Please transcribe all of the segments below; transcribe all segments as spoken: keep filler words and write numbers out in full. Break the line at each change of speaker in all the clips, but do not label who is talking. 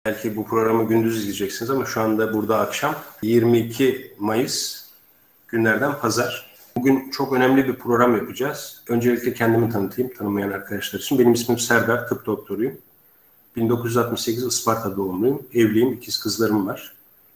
Belki bu programı gündüz izleyeceksiniz ama şu anda burada akşam. yirmi iki Mayıs günlerden pazar. Bugün çok önemli bir program yapacağız. Öncelikle kendimi tanıtayım, tanımayan arkadaşlar için. Benim ismim Serdar, tıp doktoruyum. bin dokuz yüz altmış sekiz Isparta doğumluyum. Evliyim, ikiz kızlarım var.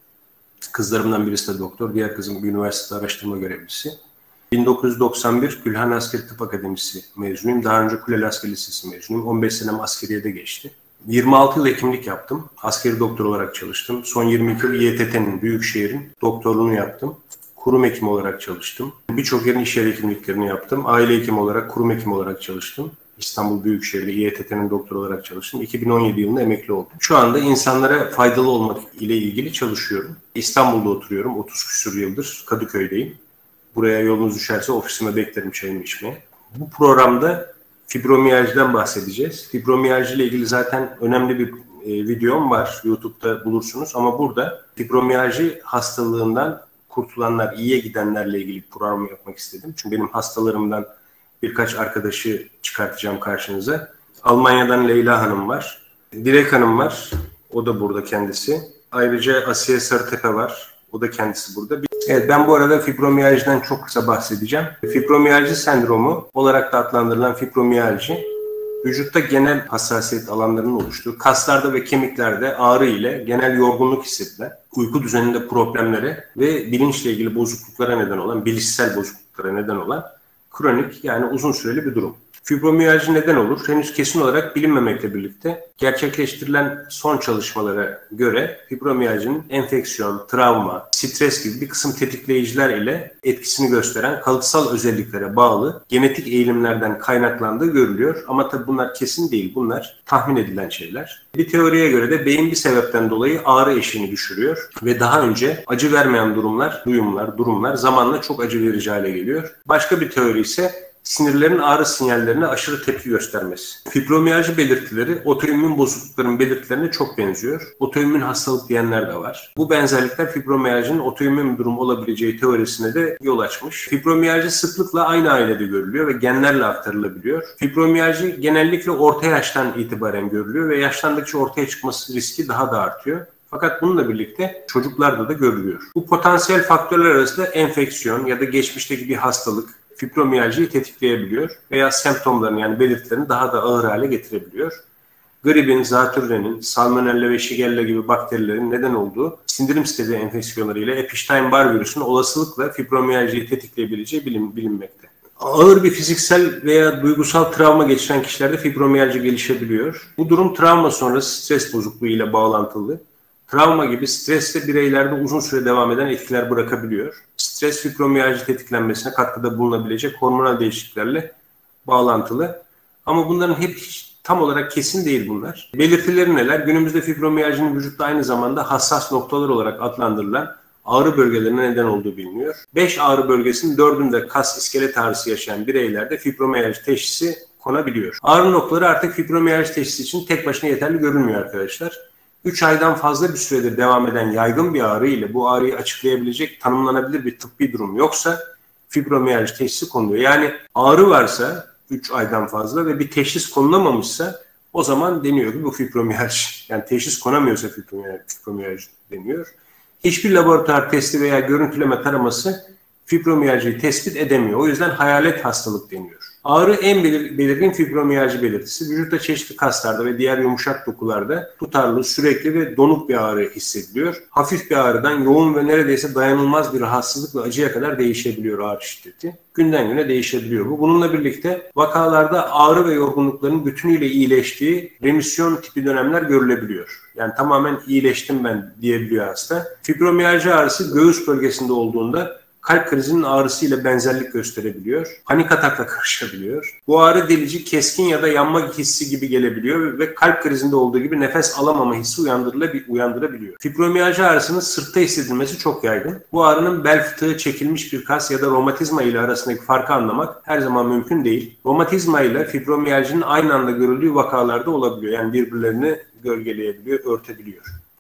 Kızlarımdan birisi de doktor, diğer kızım bir üniversitede araştırma görevlisi. bin dokuz yüz doksan bir Gülhan Askeri Tıp Akademisi mezunuyum. Daha önce Kuleli Askeri Lisesi mezunuyum. on beş senem askeriyede geçti. yirmi altı yıl hekimlik yaptım. Askeri doktor olarak çalıştım. Son yirmi iki yıl İ E T T'nin, Büyükşehir'in doktorluğunu yaptım. Kurum hekimi olarak çalıştım. Birçok yerin iş yeri hekimliklerini yaptım. Aile hekimi olarak, kurum hekimi olarak çalıştım. İstanbul Büyükşehir'de İ E T T'nin doktor olarak çalıştım. iki bin on yedi yılında emekli oldum. Şu anda insanlara faydalı olmak ile ilgili çalışıyorum. İstanbul'da oturuyorum. otuz küsur yıldır Kadıköy'deyim. Buraya yolunuz düşerse ofisime beklerim çayımı içmeye. Bu programda fibromiyajdan bahsedeceğiz. Fibromiyaj ile ilgili zaten önemli bir e, videom var. YouTube'da bulursunuz. Ama burada fibromiyajı hastalığından kurtulanlar, iyiye gidenlerle ilgili bir program yapmak istedim. Çünkü benim hastalarımdan birkaç arkadaşı çıkartacağım karşınıza. Almanya'dan Leyla Hanım var. Dilek Hanım var. O da burada kendisi. Ayrıca Asiye Sarıtepe var. O da kendisi burada. Evet, ben bu arada fibromiyajdan çok kısa bahsedeceğim. Fibromiyalji sendromu olarak da adlandırılan fibromiyalji, vücutta genel hassasiyet alanlarının oluştuğu, kaslarda ve kemiklerde ağrı ile genel yorgunluk hissedilen, uyku düzeninde problemlere ve bilinçle ilgili bozukluklara neden olan, bilişsel bozukluklara neden olan kronik, yani uzun süreli bir durum. Fibromiyalji neden olur? Henüz kesin olarak bilinmemekle birlikte gerçekleştirilen son çalışmalara göre fibromiyajinin enfeksiyon, travma, stres gibi bir kısım tetikleyiciler ile etkisini gösteren kalıtsal özelliklere bağlı genetik eğilimlerden kaynaklandığı görülüyor. Ama tabii bunlar kesin değil, bunlar tahmin edilen şeyler. Bir teoriye göre de beyin bir sebepten dolayı ağrı eşiğini düşürüyor ve daha önce acı vermeyen durumlar, duyumlar, durumlar zamanla çok acı verici hale geliyor. Başka bir teori ise sinirlerin ağrı sinyallerine aşırı tepki göstermesi. Fibromiyalji belirtileri otoimmün bozuklukların belirtilerine çok benziyor. Otoimmün hastalık diyenler de var. Bu benzerlikler fibromiyajinin otoimmün bir durum olabileceği teorisine de yol açmış. Fibromiyalji sıklıkla aynı ailede görülüyor ve genlerle aktarılabiliyor. Fibromiyalji genellikle orta yaştan itibaren görülüyor ve yaşlandıkça ortaya çıkması riski daha da artıyor. Fakat bununla birlikte çocuklarda da görülüyor. Bu potansiyel faktörler arasında enfeksiyon ya da geçmişteki bir hastalık fibromiyaljiyi tetikleyebiliyor veya semptomlarını, yani belirtilerini daha da ağır hale getirebiliyor. Gripin, zatürrenin, salmonella ve shigella gibi bakterilerin neden olduğu sindirim sistemi enfeksiyonları ile Epstein-Barr virüsünün olasılıkla fibromiyaljiyi tetikleyebileceği bilin, bilinmekte. Ağır bir fiziksel veya duygusal travma geçiren kişilerde fibromiyalji gelişebiliyor. Bu durum travma sonrası stres bozukluğu ile bağlantılı. Travma gibi stresle bireylerde uzun süre devam eden etkiler bırakabiliyor. Stres fibromiyalji tetiklenmesine katkıda bulunabilecek hormonal değişikliklerle bağlantılı. Ama bunların hep hiç tam olarak kesin değil bunlar. Belirtileri neler? Günümüzde fibromiyajinin vücutta aynı zamanda hassas noktalar olarak adlandırılan ağrı bölgelerine neden olduğu biliniyor. beş ağrı bölgesinin dördünde kas iskelet ağrısı yaşayan bireylerde fibromiyalji teşhisi konabiliyor. Ağrı noktaları artık fibromiyalji teşhisi için tek başına yeterli görülmüyor arkadaşlar. üç aydan fazla bir süredir devam eden yaygın bir ağrı ile bu ağrıyı açıklayabilecek tanımlanabilir bir tıbbi durum yoksa fibromiyalji teşhisi konuluyor. Yani ağrı varsa üç aydan fazla ve bir teşhis konulamamışsa o zaman deniyor ki bu fibromiyalji. Yani teşhis konamıyorsa fibromiyalji, fibromiyalji deniyor. Hiçbir laboratuvar testi veya görüntüleme taraması fibromiyaljiyi tespit edemiyor. O yüzden hayalet hastalık deniyor. Ağrı en belir- belirgin fibromiyalji belirtisi. Vücutta çeşitli kaslarda ve diğer yumuşak dokularda tutarlı, sürekli ve donuk bir ağrı hissediliyor. Hafif bir ağrıdan yoğun ve neredeyse dayanılmaz bir rahatsızlık ve acıya kadar değişebiliyor ağrı şiddeti. Günden güne değişebiliyor bu. Bununla birlikte vakalarda ağrı ve yorgunlukların bütünüyle iyileştiği remisyon tipi dönemler görülebiliyor. Yani tamamen iyileştim ben diyebiliyor hasta. Fibromiyalji ağrısı göğüs bölgesinde olduğunda kalp krizinin ağrısıyla benzerlik gösterebiliyor. Panik atakla karışabiliyor. Bu ağrı delici, keskin ya da yanma hissi gibi gelebiliyor ve kalp krizinde olduğu gibi nefes alamama hissi uyandırabiliyor. Fibromiyalji ağrısının sırtta hissedilmesi çok yaygın. Bu ağrının bel fıtığı, çekilmiş bir kas ya da romatizma ile arasındaki farkı anlamak her zaman mümkün değil. Romatizma ile fibromiyajinin aynı anda görüldüğü vakalarda olabiliyor. Yani birbirlerini gölgeleyebiliyor, örtebiliyor.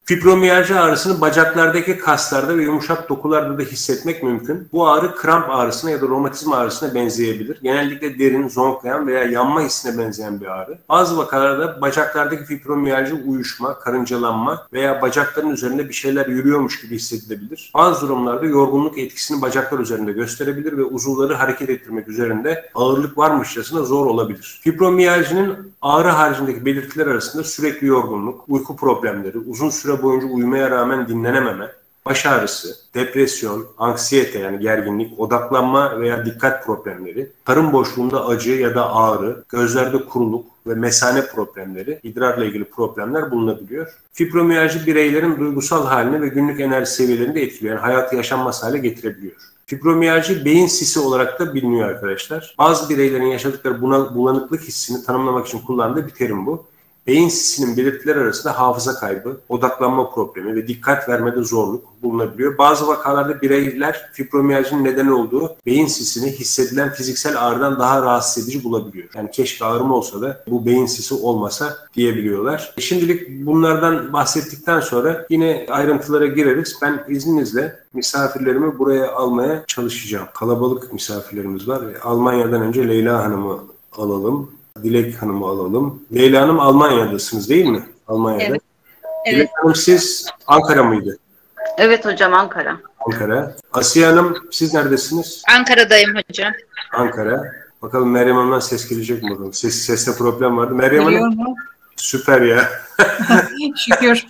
Fibromiyalji ağrısını bacaklardaki kaslarda ve yumuşak dokularda da hissetmek mümkün. Bu ağrı kramp ağrısına ya da romatizma ağrısına benzeyebilir. Genellikle derin, zonklayan veya yanma hissine benzeyen bir ağrı. Bazı vakalarda bacaklardaki fibromiyalji uyuşma, karıncalanma veya bacakların üzerinde bir şeyler yürüyormuş gibi hissedilebilir. Bazı durumlarda yorgunluk etkisini bacaklar üzerinde gösterebilir ve uzuvları hareket ettirmek üzerinde ağırlık varmışçasına zor olabilir. Fibromiyajinin ağrı haricindeki belirtiler arasında sürekli yorgunluk, uyku problemleri, uzun süre boyunca uyumaya rağmen dinlenememe, baş ağrısı, depresyon, anksiyete yani gerginlik, odaklanma veya dikkat problemleri, karın boşluğunda acı ya da ağrı, gözlerde kuruluk ve mesane problemleri, idrarla ilgili problemler bulunabiliyor. Fibromiyalji bireylerin duygusal halini ve günlük enerji seviyelerini de etkiliyor. Yani hayatı yaşanmaz hale getirebiliyor. Fibromiyalji beyin sisi olarak da biliniyor arkadaşlar. Bazı bireylerin yaşadıkları bulanıklık hissini tanımlamak için kullandığı bir terim bu. Beyin sisinin belirtileri arasında hafıza kaybı, odaklanma problemi ve dikkat vermede zorluk bulunabiliyor. Bazı vakalarda bireyler fibromiyajinin nedeni olduğu beyin sisini hissedilen fiziksel ağrıdan daha rahatsız edici bulabiliyor. Yani keşke ağrım olsa da bu beyin sisi olmasa diyebiliyorlar. Şimdilik bunlardan bahsettikten sonra yine ayrıntılara gireriz. Ben izninizle misafirlerimi buraya almaya çalışacağım. Kalabalık misafirlerimiz var. Almanya'dan önce Leyla Hanım'ı alalım. Dilek Hanım'ı alalım. Leyla Hanım Almanya'dasınız değil mi? Almanya'da. Evet.
Evet.
Dilek Hanım siz Ankara mıydı?
Evet hocam, Ankara.
Ankara. Asiye Hanım siz neredesiniz?
Ankara'dayım hocam.
Ankara. Bakalım Meryem Hanım'dan ses gelecek mi bakalım? Ses, seste problem vardı. Meryem
Geliyor
Hanım
mu?
süper ya.
Şükür.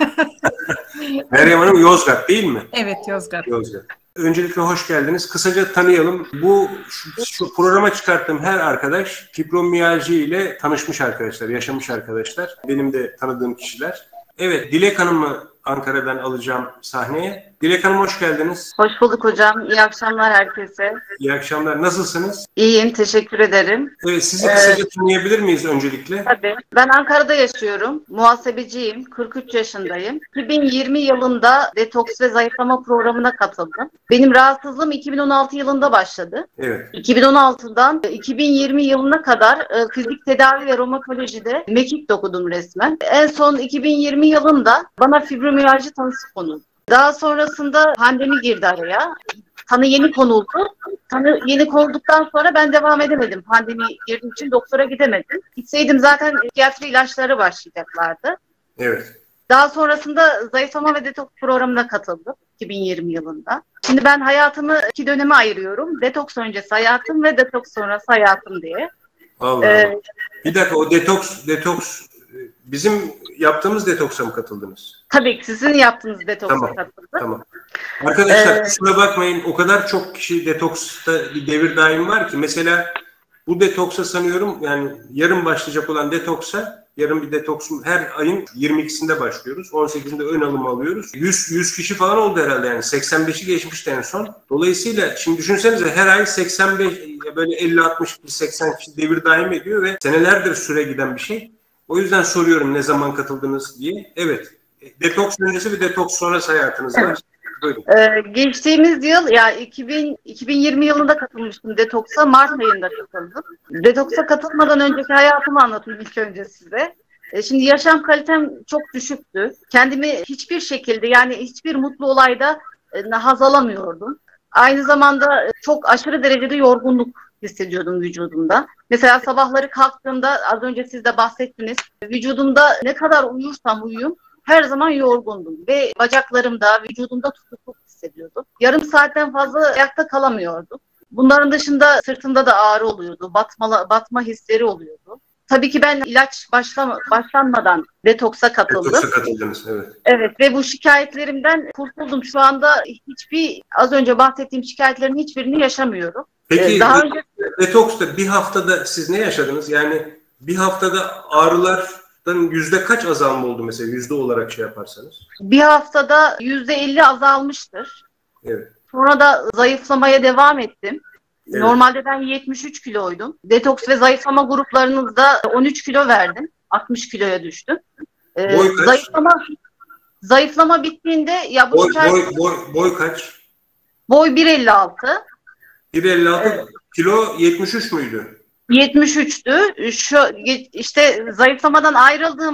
Meryem Hanım Yozgat değil mi?
Evet, Yozgat.
Yozgat. Öncelikle hoş geldiniz. Kısaca tanıyalım. Bu şu, şu programa çıkarttığım her arkadaş fibromiyalji ile tanışmış arkadaşlar, yaşamış arkadaşlar. Benim de tanıdığım kişiler. Evet, Dilek Hanım'ı Ankara'dan alacağım sahneye. Dilek Hanım hoş geldiniz.
Hoş bulduk hocam. İyi akşamlar herkese.
İyi akşamlar. Nasılsınız?
İyiyim, teşekkür ederim.
Evet, sizi kısaca tanıyabilir miyiz öncelikle?
Tabii. Ben Ankara'da yaşıyorum. Muhasebeciyim. kırk üç yaşındayım. iki bin yirmi yılında detoks ve zayıflama programına katıldım. Benim rahatsızlığım iki bin on altı yılında başladı.
Evet.
iki bin on altıdan iki bin yirmi yılına kadar e, fizik tedavi ve romatolojide mekik dokudum resmen. En son iki bin yirmi yılında bana fibromiyalji tanısı konuldu. Daha sonrasında pandemi girdi araya. Tanı yeni konuldu. Tanı yeni konulduktan sonra ben devam edemedim. Pandemi girdiği için doktora gidemedim. Gitseydim zaten psikiyatri ilaçları başlayacaklardı.
Evet.
Daha sonrasında zayıflama ve detoks programına katıldım iki bin yirmi yılında. Şimdi ben hayatımı iki döneme ayırıyorum. Detoks öncesi hayatım ve detoks sonrası hayatım diye.
Allah
Ee,
Allah. Bir dakika o detoks, detoks bizim yaptığımız detoksa mı katıldınız?
Tabii ki sizin yaptığınız detoksa
Tamam,
katıldım.
Tamam. Arkadaşlar
Ee,
kusura bakmayın o kadar çok kişi detoksta bir devir daim var ki mesela bu detoksa sanıyorum yani yarın başlayacak olan detoksa yarın bir detoksun her ayın yirmi ikisinde başlıyoruz. on sekizinde ön alımı alıyoruz. yüz, yüz kişi falan oldu herhalde yani seksen beşi geçmişti en son. Dolayısıyla şimdi düşünsenize her ay seksen beş böyle elli altmış seksen kişi devir daim ediyor ve senelerdir süre giden bir şey. O yüzden soruyorum ne zaman katıldınız diye. Evet. Detoks öncesi ve detoks sonrası hayatınız var. Buyurun.
Ee, geçtiğimiz yıl ya iki bin, iki bin yirmi yılında katılmıştım detoksa. Mart ayında katıldım. Detoksa katılmadan önceki hayatımı anlatayım ilk önce size. Ee, şimdi yaşam kalitem çok düşüktü. Kendimi hiçbir şekilde yani hiçbir mutlu olayda e, haz alamıyordum. Aynı zamanda çok aşırı derecede yorgunluk hissediyordum vücudumda. Mesela sabahları kalktığımda az önce siz de bahsettiniz. Vücudumda ne kadar uyursam uyuyayım her zaman yorgundum ve bacaklarımda, vücudumda tutukluk hissediyordum. Yarım saatten fazla ayakta kalamıyordum. Bunların dışında sırtımda da ağrı oluyordu, batma, batma hisleri oluyordu. Tabii ki ben ilaç başlama, başlanmadan detoksa katıldım.
Detoksa katıldınız, evet.
Evet ve bu şikayetlerimden kurtuldum. Şu anda hiçbir, az önce bahsettiğim şikayetlerin hiçbirini yaşamıyorum.
Peki
Ee, daha önce
detoksta bir haftada siz ne yaşadınız? Yani bir haftada ağrılardan yüzde kaç azalma oldu mesela yüzde olarak şey yaparsanız?
bir haftada yüzde elli azalmıştır.
Evet.
Sonra da zayıflamaya devam ettim.
Evet.
Normalde ben yetmiş üç kiloydum. Detoks ve zayıflama gruplarınızda on üç kilo verdim. altmış kiloya düştüm. Ee,
Boy kaç?
Zayıflama, zayıflama bittiğinde ya bu
Boy,
şikayet-
boy, boy, boy kaç?
boy bir elli altı.
bir elli altı
Evet.
kilo yetmiş üç müydü?
yetmiş üçtü. Şu işte zayıflamadan ayrıldığımda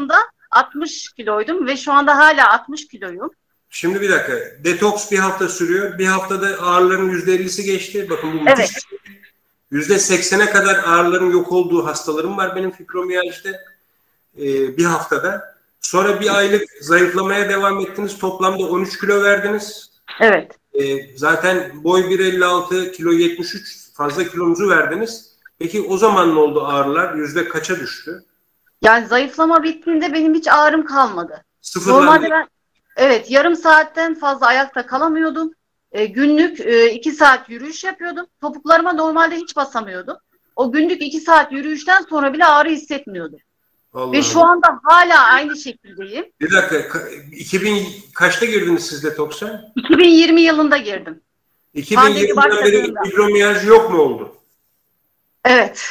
altmış kiloydum ve şu anda hala altmış kiloyum.
Şimdi bir dakika. Detoks bir hafta sürüyor. Bir haftada ağrıların yüzde ellisi geçti. Bakın bu müthiş.
Evet.
yüzde seksene kadar ağrıların yok olduğu hastalarım var benim fibromiyajide. Ee, bir haftada. Sonra bir aylık zayıflamaya devam ettiniz. Toplamda on üç kilo verdiniz.
Evet.
Ee, zaten boy bir elli altı, kilo yetmiş üç, fazla kilonuzu verdiniz. Peki o zaman ne oldu ağrılar? Yüzde kaça düştü?
Yani zayıflama bittiğinde benim hiç ağrım kalmadı.
Sıfırlandı.
Normalde ben evet yarım saatten fazla ayakta kalamıyordum. E, günlük e, iki saat yürüyüş yapıyordum. Topuklarıma normalde hiç basamıyordum. O günlük iki saat yürüyüşten sonra bile ağrı hissetmiyordum.
Allah
Ve şu
Allah.
anda hala aynı şekildeyim.
Bir dakika. iki bin kaçta girdiniz siz detoksa?
iki bin yirmi yılında girdim.
iki bin
Pandemi
yirmiden beri
başladığında.
fibromiyaj yok mu oldu?
Evet.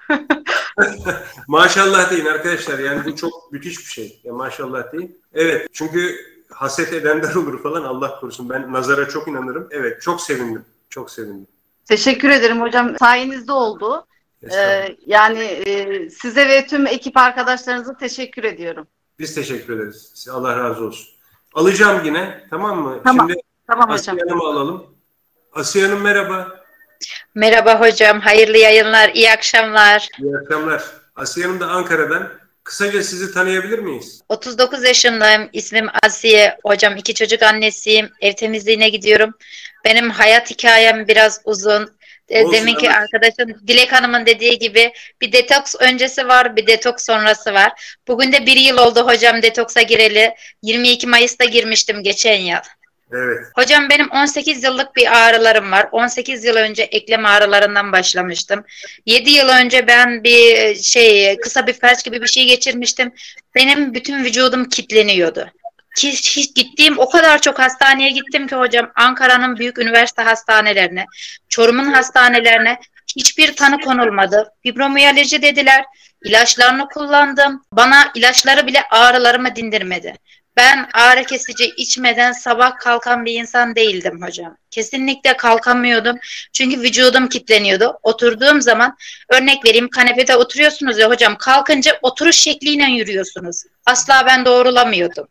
Maşallah deyin arkadaşlar. Yani bu çok müthiş bir şey. Ya maşallah deyin. Evet. Çünkü haset edenler olur falan, Allah korusun. Ben nazara çok inanırım. Evet. Çok sevindim. Çok sevindim.
Teşekkür ederim hocam. Sayenizde oldu. Ee, yani e, size ve tüm ekip arkadaşlarınıza teşekkür ediyorum.
Biz teşekkür ederiz. Allah razı olsun. Alacağım yine. Tamam mı?
Tamam.
Şimdi
Tamam
Asiye
hocam.
Hanım'ı alalım. Asiye Hanım merhaba.
Merhaba hocam. Hayırlı yayınlar. İyi akşamlar.
İyi akşamlar. Asiye Hanım da Ankara'dan. Kısaca sizi tanıyabilir miyiz?
otuz dokuz yaşındayım. İsmim Asiye. Hocam iki çocuk annesiyim. Ev temizliğine gidiyorum. Benim hayat hikayem biraz uzun.
Olsun,
Deminki
evet.
arkadaşım Dilek Hanım'ın dediği gibi bir detoks öncesi var, bir detoks sonrası var. Bugün de bir yıl oldu hocam detoksa gireli. yirmi iki Mayıs'ta girmiştim geçen yıl.
Evet.
Hocam benim on sekiz yıllık bir ağrılarım var. on sekiz yıl önce eklem ağrılarından başlamıştım. yedi yıl önce ben bir şey kısa bir felç gibi bir şey geçirmiştim. Benim bütün vücudum kilitleniyordu. Ki, hiç gittiğim o kadar çok hastaneye gittim ki hocam, Ankara'nın büyük üniversite hastanelerine, Çorum'un hastanelerine hiçbir tanı konulmadı. Fibromiyalji dediler. İlaçlarını kullandım. Bana ilaçları bile ağrılarımı dindirmedi. Ben ağrı kesici içmeden sabah kalkan bir insan değildim hocam. Kesinlikle kalkamıyordum. Çünkü vücudum kilitleniyordu. Oturduğum zaman, örnek vereyim, kanepede oturuyorsunuz ya hocam, kalkınca oturuş şekliyle yürüyorsunuz. Asla ben doğrulamıyordum.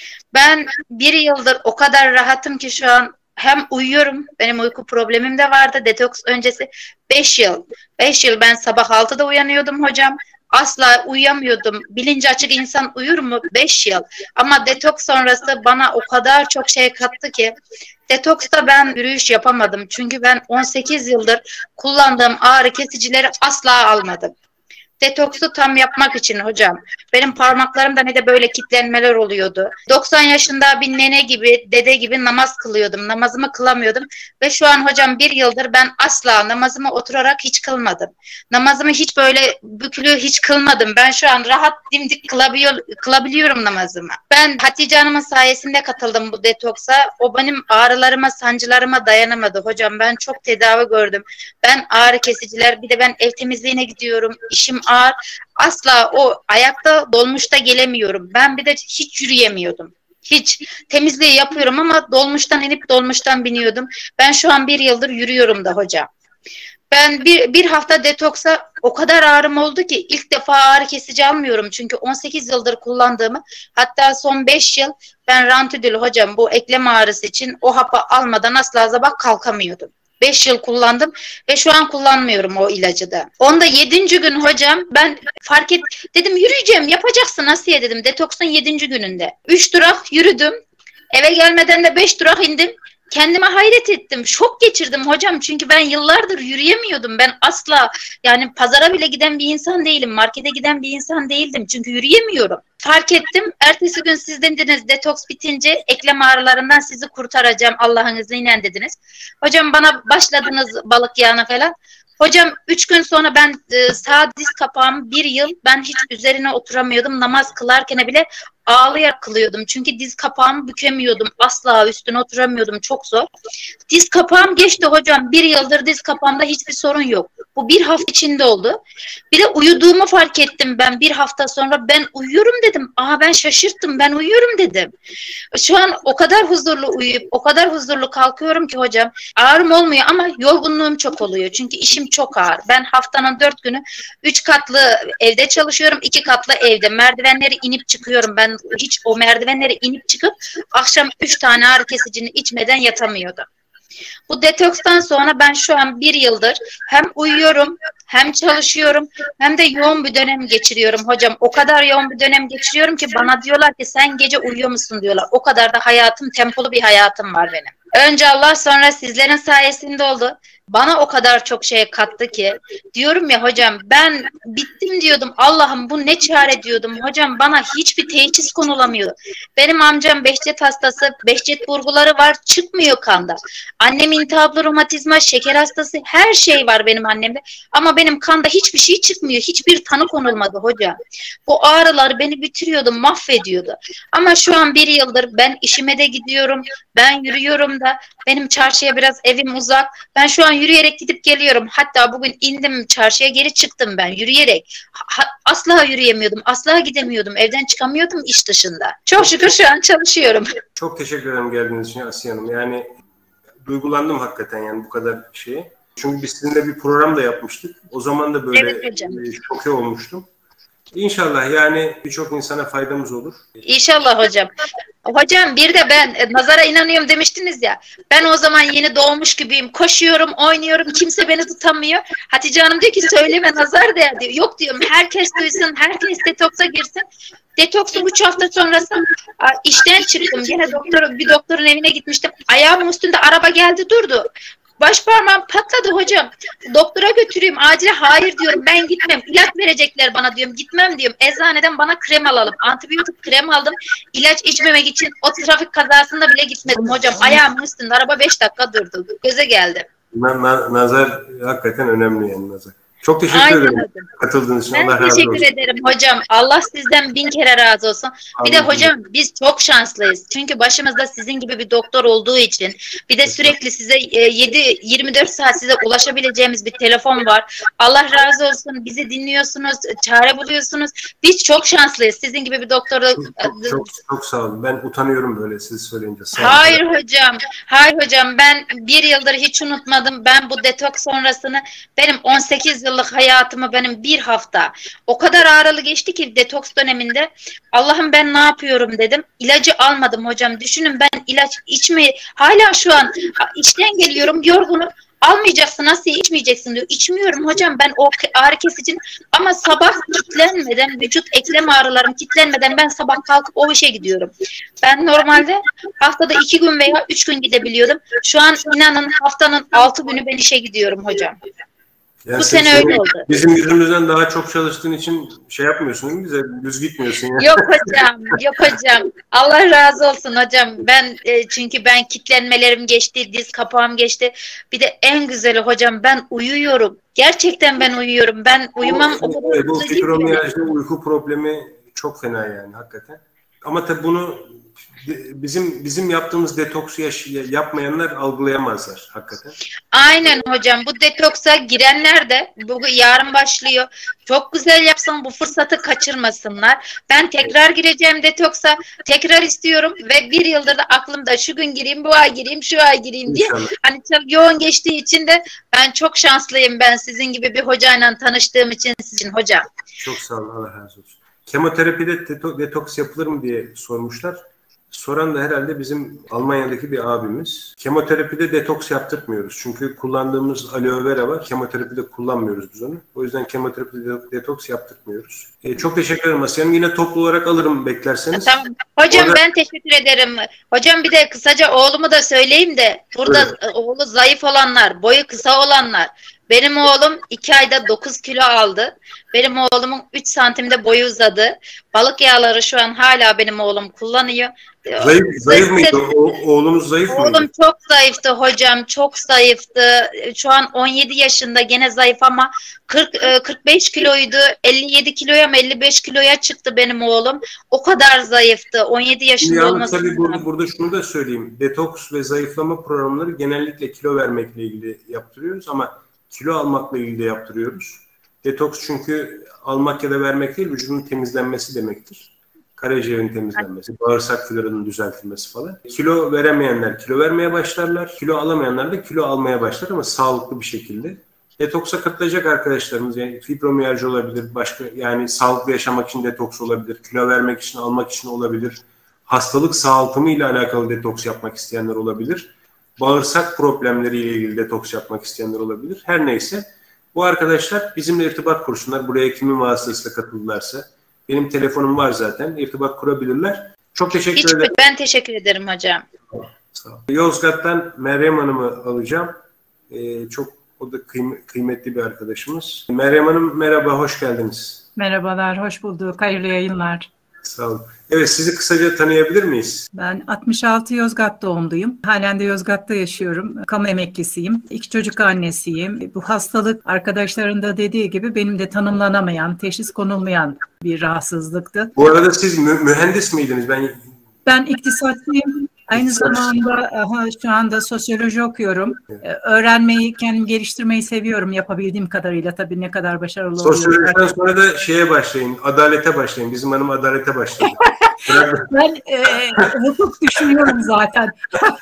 Ben bir yıldır o kadar rahatım ki şu an hem uyuyorum. Benim uyku problemim de vardı detoks öncesi. beş yıl. beş yıl ben sabah altıda uyanıyordum hocam. Asla uyuyamıyordum. Bilinci açık insan uyur mu? beş yıl. Ama detoks sonrası bana o kadar çok şey kattı ki. Detoksta ben yürüyüş yapamadım. Çünkü ben on sekiz yıldır kullandığım ağrı kesicileri asla almadım. Detoksu tam yapmak için hocam. Benim parmaklarımda ne de böyle kilitlenmeler oluyordu. doksan yaşında bir nene gibi, dede gibi namaz kılıyordum. Namazımı kılamıyordum. Ve şu an hocam bir yıldır ben asla namazımı oturarak hiç kılmadım. Namazımı hiç böyle bükülü hiç kılmadım. Ben şu an rahat dimdik kılabiliyor, kılabiliyorum namazımı. Ben Hatice Hanım'ın sayesinde katıldım bu detoksa. O benim ağrılarıma, sancılarıma dayanamadı. Hocam ben çok tedavi gördüm. Ben ağrı kesiciler, bir de ben ev temizliğine gidiyorum. İşim ağır. Asla o ayakta dolmuşta gelemiyorum. Ben bir de hiç yürüyemiyordum. Hiç temizliği yapıyorum ama dolmuştan inip dolmuştan biniyordum. Ben şu an bir yıldır yürüyorum da hocam. Ben bir, bir hafta detoksa o kadar ağrım oldu ki ilk defa ağrı kesici almıyorum. Çünkü on sekiz yıldır kullandığımı, hatta son beş yıl ben Rantidül hocam bu eklem ağrısı için o hapı almadan asla sabah kalkamıyordum. beş yıl kullandım ve şu an kullanmıyorum o ilacı da. Onda yedinci gün hocam ben fark et dedim, yürüyeceğim, yapacaksın Asiye dedim, detoksun yedinci gününde. üç durak yürüdüm. Eve gelmeden de beş durak indim. Kendime hayret ettim. Şok geçirdim hocam. Çünkü ben yıllardır yürüyemiyordum. Ben asla, yani pazara bile giden bir insan değilim. Markete giden bir insan değildim. Çünkü yürüyemiyorum. Fark ettim. Ertesi gün siz dediniz detoks bitince eklem ağrılarından sizi kurtaracağım Allah'ın izniyle dediniz. Hocam bana başladınız balık yağına falan. Hocam üç gün sonra ben e, sağ diz kapağım bir yıl ben hiç üzerine oturamıyordum. Namaz kılarken bile ağlayarak kılıyordum. Çünkü diz kapağımı bükemiyordum. Asla üstüne oturamıyordum. Çok zor. Diz kapağım geçti hocam. Bir yıldır diz kapağımda hiçbir sorun yok. Bu bir hafta içinde oldu. Bir de uyuduğumu fark ettim ben bir hafta sonra. Ben uyuyorum dedim. Aa ben şaşırttım. Ben uyuyorum dedim. Şu an o kadar huzurlu uyuyup o kadar huzurlu kalkıyorum ki hocam. Ağrım olmuyor ama yorgunluğum çok oluyor. Çünkü işim çok ağır. Ben haftanın dört günü üç katlı evde çalışıyorum. iki katlı evde. Merdivenleri inip çıkıyorum. Ben hiç o merdivenleri inip çıkıp akşam üç tane ağrı kesicini içmeden yatamıyordum. Bu detokstan sonra ben şu an bir yıldır hem uyuyorum hem çalışıyorum hem de yoğun bir dönem geçiriyorum hocam. O kadar yoğun bir dönem geçiriyorum ki bana diyorlar ki sen gece uyuyor musun diyorlar. O kadar da hayatım, tempolu bir hayatım var benim. Önce Allah sonra sizlerin sayesinde oldu. Bana o kadar çok şey kattı ki. Diyorum ya hocam ben bittim diyordum. Allah'ım bu ne çare diyordum. Hocam bana hiçbir teşhis konulamıyor. Benim amcam Behçet hastası. Behçet burguları var. Çıkmıyor kanda. Annem iltihaplı romatizma, şeker hastası. Her şey var benim annemde. Ama benim kanda hiçbir şey çıkmıyor. Hiçbir tanı konulmadı hocam. Bu ağrılar beni bitiriyordu, mahvediyordu. Ama şu an bir yıldır ben işime de gidiyorum. Ben yürüyorum da. Benim çarşıya biraz evim uzak. Ben şu an yürüyerek gidip geliyorum. Hatta bugün indim çarşıya geri çıktım ben yürüyerek. Ha, asla yürüyemiyordum. Asla gidemiyordum. Evden çıkamıyordum iş dışında. Çok şükür şu an çalışıyorum.
Çok teşekkür ederim geldiğiniz için Asiye Hanım. Yani duygulandım hakikaten yani bu kadar şeye. Çünkü biz sizinle bir program da yapmıştık. O zaman da böyle
evet,
şoke olmuştum. İnşallah yani birçok insana faydamız olur.
İnşallah hocam. Hocam bir de ben e, nazara inanıyorum demiştiniz ya. Ben o zaman yeni doğmuş gibiyim. Koşuyorum, oynuyorum. Kimse beni tutamıyor. Hatice Hanım diyor ki söyleme nazar değer diyor. Yok diyorum herkes duysun, herkes detoksa girsin. Detoksun üç hafta sonrası a, işten çıktım. Yine doktor, bir doktorun evine gitmiştim. Ayağımın üstünde araba geldi durdu. Baş parmağım patladı hocam. Doktora götüreyim acile. Hayır diyorum ben gitmem. İlaç verecekler bana diyorum. Gitmem diyorum. Eczaneden bana krem alalım. Antibiyotik krem aldım. İlaç içmemek için o trafik kazasında bile gitmedim hocam. Ayağımın üstünde araba beş dakika durdu. Göze geldi.
Na nazar hakikaten önemli yani nazar. Çok teşekkür
Aynen
ederim
hocam.
katıldığınız için.
Ben
Allah razı olsun.
teşekkür ederim hocam. Allah sizden bin kere razı olsun. Bir de hocam biz çok şanslıyız. Çünkü başımızda sizin gibi bir doktor olduğu için bir de sürekli size yedi yirmi dört saat size ulaşabileceğimiz bir telefon var. Allah razı olsun. Bizi dinliyorsunuz, çare buluyorsunuz. Biz çok şanslıyız. Sizin gibi bir doktorla.
Çok, çok, çok, çok sağ olun. Ben utanıyorum böyle siz söyleyince. Sağ olun.
Hayır hocam. Hayır hocam. Ben bir yıldır hiç unutmadım. Ben bu detoks sonrasını benim on sekiz yıllık hayatımı benim bir hafta o kadar ağrılı geçti ki detoks döneminde Allah'ım ben ne yapıyorum dedim. İlacı almadım hocam. Düşünün ben ilaç içmeyi hala şu an işten geliyorum yorgunum. Almayacaksın nasıl içmeyeceksin diyor. İçmiyorum hocam ben o ağrı kesicini ama sabah kitlenmeden vücut eklem ağrılarım kitlenmeden ben sabah kalkıp o işe gidiyorum. Ben normalde haftada iki gün veya üç gün gidebiliyordum. Şu an inanın haftanın altı günü ben işe gidiyorum hocam.
Yani
bu sene öyle oldu.
Bizim yüzümüzden daha çok çalıştığın için şey yapmıyorsun değil mi? Bize düz gitmiyorsun. Yani.
Yok hocam, yok hocam. Allah razı olsun hocam. Ben e, çünkü ben kitlenmelerim geçti, diz kapağım geçti. Bir de en güzeli hocam ben uyuyorum. Gerçekten ben uyuyorum. Ben uyumam o kadar.
Bu fibromiyajda uyku problemi çok fena yani hakikaten. Ama tabii bunu bizim bizim yaptığımız detoksu yapmayanlar algılayamazlar hakikaten.
Aynen hocam. Bu detoksa girenler de bu yarın başlıyor. Çok güzel yapsın bu fırsatı kaçırmasınlar. Ben tekrar gireceğim detoksa. Tekrar istiyorum ve bir yıldır da aklımda şu gün gireyim, bu ay gireyim, şu ay gireyim diye. İnşallah. Hani çok yoğun geçtiği için de ben çok şanslıyım ben sizin gibi bir hocayla tanıştığım için sizin hocam.
Çok sağ olun. Allah razı olsun. Kemoterapide detoks yapılır mı diye sormuşlar. Soran da herhalde bizim Almanya'daki bir abimiz. Kemoterapide detoks yaptırmıyoruz. Çünkü kullandığımız aloe vera var. Kemoterapide kullanmıyoruz biz onu. O yüzden kemoterapide detoks yaptırmmıyoruz. Ee, çok teşekkür ederim Asiye Hanım. Yine toplu olarak alırım beklerseniz.
Tamam. Hocam
Orada...
ben teşekkür ederim. Hocam bir de kısaca oğlumu da söyleyeyim de burada evet. Oğlu zayıf olanlar, boyu kısa olanlar Benim oğlum iki ayda dokuz kilo aldı. Benim oğlumun üç santimde boyu uzadı. Balık yağları şu an hala benim oğlum kullanıyor.
Zayıf, zayıf mıydı? O, oğlunuz zayıf
Oğlum
mıydı?
Oğlum çok zayıftı hocam, çok zayıftı. Şu an on yedi yaşında, gene zayıf ama kırk kırk beş kiloydu. elli yedi kiloya mı elli beş kiloya çıktı benim oğlum. O kadar zayıftı. on yedi yaşında
Yalnız
olması.
tabii burada, burada şunu da söyleyeyim. Detoks ve zayıflama programları genellikle kilo vermekle ilgili yaptırıyoruz ama kilo almakla ilgili de yaptırıyoruz. Detoks çünkü almak ya da vermek değil, vücudun temizlenmesi demektir. Karaciğerin temizlenmesi, bağırsak florasının düzeltilmesi falan. Kilo veremeyenler kilo vermeye başlarlar. Kilo alamayanlar da kilo almaya başlar ama sağlıklı bir şekilde. Detoksa katılacak arkadaşlarımız, yani fibromiyalji olabilir, başka yani sağlıklı yaşamak için detoks olabilir, kilo vermek için, almak için olabilir, hastalık sağaltımı ile alakalı detoks yapmak isteyenler olabilir, bağırsak problemleriyle ilgili detoks yapmak isteyenler olabilir. Her neyse, bu arkadaşlar bizimle irtibat kursunlar. Buraya kimin vasıtasıyla katıldılarsa. Benim telefonum var zaten. İrtibat kurabilirler. Çok teşekkür
Hiç,
ederim.
Ben teşekkür ederim hocam.
Sağ olun. Yozgat'tan Meryem Hanım'ı alacağım. Ee, çok o da kıym- kıymetli bir arkadaşımız. Meryem Hanım merhaba, hoş geldiniz.
Merhabalar, hoş bulduk. Hayırlı yayınlar.
Sağ olun. Evet, sizi kısaca tanıyabilir miyiz?
Ben altmış altı Yozgat doğumluyum. Halen de Yozgat'ta yaşıyorum. Kamu emeklisiyim. İki çocuk annesiyim. Bu hastalık arkadaşların da dediği gibi benim de tanımlanamayan, teşhis konulmayan bir rahatsızlıktı.
Bu arada siz mü- mühendis miydiniz? Ben
Ben iktisatçıyım. Aynı
İktisat.
zamanda aha, şu anda sosyoloji okuyorum. Ee, Öğrenmeyi, kendimi geliştirmeyi seviyorum yapabildiğim kadarıyla. Tabii ne kadar başarılı oluyorum.
sosyolojiden sonra da şeye başlayın, adalete başlayın. Bizim hanım adalete başladı.
Ben e, hukuk düşünüyorum zaten.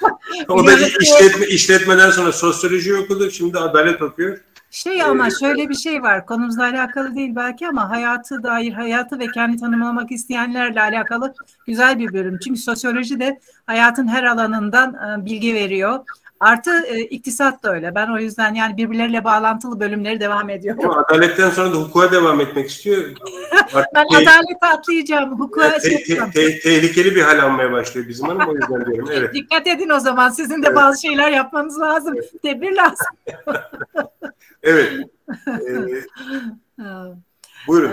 O da işletme, işletmeden sonra sosyoloji okudu, şimdi adalet okuyor.
Şey ama şöyle bir şey var, konumuzla alakalı değil belki ama hayatı dair, hayatı ve kendi tanımlamak isteyenlerle alakalı güzel bir bölüm. Çünkü sosyoloji de hayatın her alanından e, bilgi veriyor. Artı e, iktisat da öyle. Ben o yüzden yani birbirleriyle bağlantılı bölümleri devam ediyorum.
Ama adaletten sonra da hukuka devam etmek istiyor. Artık
Ben
te-
adalete atlayacağım, hukuka
te- te-
çıkacağım.
te- tehlikeli bir hal almaya başlıyor bizim hanım, o yüzden diyorum. Evet.
Dikkat edin o zaman, sizin de
Evet.
bazı şeyler yapmanız lazım. Tedbir lazım.
Evet. Ee, buyurun.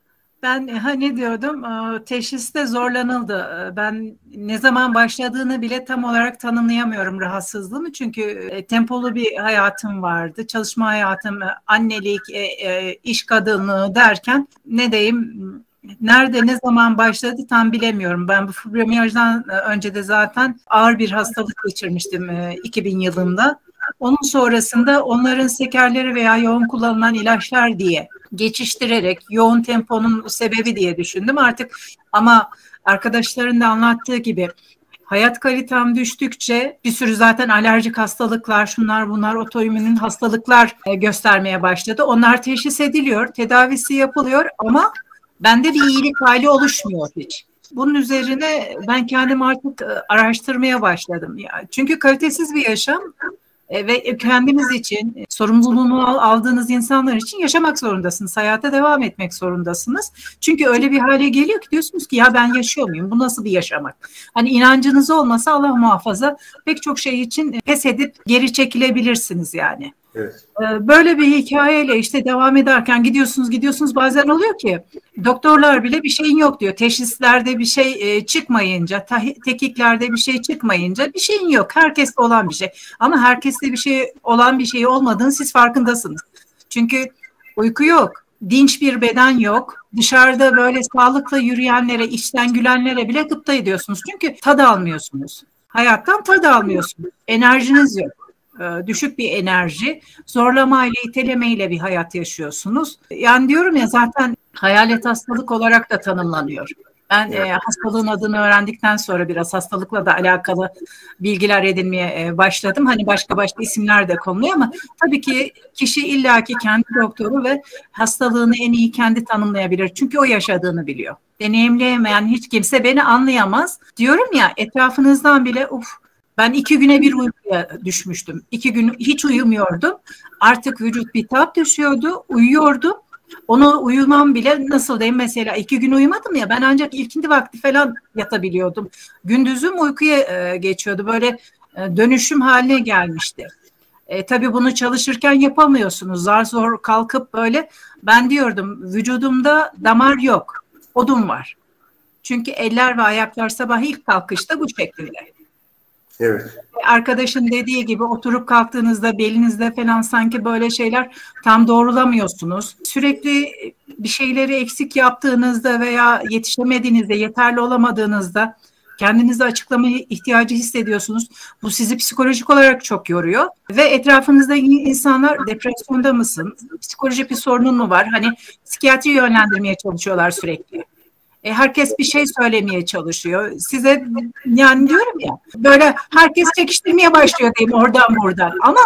Ben ha ne diyordum? Ee, Teşhiste zorlanıldı. Ee, Ben ne zaman başladığını bile tam olarak tanımlayamıyorum rahatsızlığımı. Çünkü e, tempolu bir hayatım vardı. Çalışma hayatım, e, annelik, e, e, iş kadınlığı derken ne diyeyim, nerede ne zaman başladı tam bilemiyorum. Ben bu fibromiyalji'den önce de zaten ağır bir hastalık geçirmiştim e, iki bin yılında. Onun sonrasında onların sekerleri veya yoğun kullanılan ilaçlar diye geçiştirerek yoğun temponun sebebi diye düşündüm artık. Ama arkadaşların da anlattığı gibi hayat kalitem düştükçe bir sürü zaten alerjik hastalıklar, şunlar bunlar, otoimmün hastalıklar göstermeye başladı. Onlar teşhis ediliyor, tedavisi yapılıyor ama bende bir iyilik hali oluşmuyor hiç. Bunun üzerine ben kendim artık araştırmaya başladım. Çünkü kalitesiz bir yaşam ve kendiniz için, sorumluluğunu aldığınız insanlar için yaşamak zorundasınız. Hayata devam etmek zorundasınız. Çünkü öyle bir hale geliyor ki diyorsunuz ki ya ben yaşıyor muyum? Bu nasıl bir yaşamak? Hani inancınız olmasa Allah muhafaza pek çok şey için pes edip geri çekilebilirsiniz yani.
Evet.
Böyle bir hikayeyle işte devam ederken gidiyorsunuz gidiyorsunuz bazen oluyor ki doktorlar bile bir şeyin yok diyor. Teşhislerde bir şey çıkmayınca, tekiklerde bir şey çıkmayınca bir şeyin yok. Herkeste olan bir şey. Ama herkeste bir şey olan bir şey olmadığını siz farkındasınız. Çünkü uyku yok, dinç bir beden yok. Dışarıda böyle sağlıklı yürüyenlere, içten gülenlere bile gıpta ediyorsunuz. Çünkü tad almıyorsunuz. Hayattan tad almıyorsunuz. Enerjiniz yok. Düşük bir enerji, zorlamayla, itelemeyle bir hayat yaşıyorsunuz. Yani diyorum ya zaten hayalet hastalık olarak da tanımlanıyor. Ben e, hastalığın adını öğrendikten sonra biraz hastalıkla da alakalı bilgiler edinmeye e, başladım. Hani başka başka isimler de konuluyor ama tabii ki kişi illaki kendi doktoru ve hastalığını en iyi kendi tanımlayabilir. Çünkü o yaşadığını biliyor. Deneyimleyemeyen hiç kimse beni anlayamaz. Diyorum ya etrafınızdan bile uf. Ben iki güne bir uykuya düşmüştüm. İki gün hiç uyumuyordum. Artık vücut bitap düşüyordu. Uyuyordum. Onu uyumam bile nasıl diyeyim mesela iki gün uyumadım ya ben ancak ilkindi vakti falan yatabiliyordum. Gündüzüm uykuya e, geçiyordu. Böyle e, dönüşüm haline gelmişti. E, tabii bunu çalışırken yapamıyorsunuz. Zar zor kalkıp böyle, ben diyordum vücudumda damar yok, odun var. Çünkü eller ve ayaklar sabah ilk kalkışta bu şekilde.
Evet.
Arkadaşın dediği gibi oturup kalktığınızda belinizde falan sanki böyle şeyler tam doğrulamıyorsunuz. Sürekli bir şeyleri eksik yaptığınızda veya yetişemediğinizde, yeterli olamadığınızda kendinizi açıklamaya ihtiyacı hissediyorsunuz. Bu sizi psikolojik olarak çok yoruyor. Ve etrafınızda insanlar depresyonda mısın? Psikolojik bir sorunun mu var? Hani psikiyatri yönlendirmeye çalışıyorlar sürekli. E, herkes bir şey söylemeye çalışıyor. Size yani diyorum ya, böyle herkes çekiştirmeye başlıyor diyeyim oradan buradan. Ama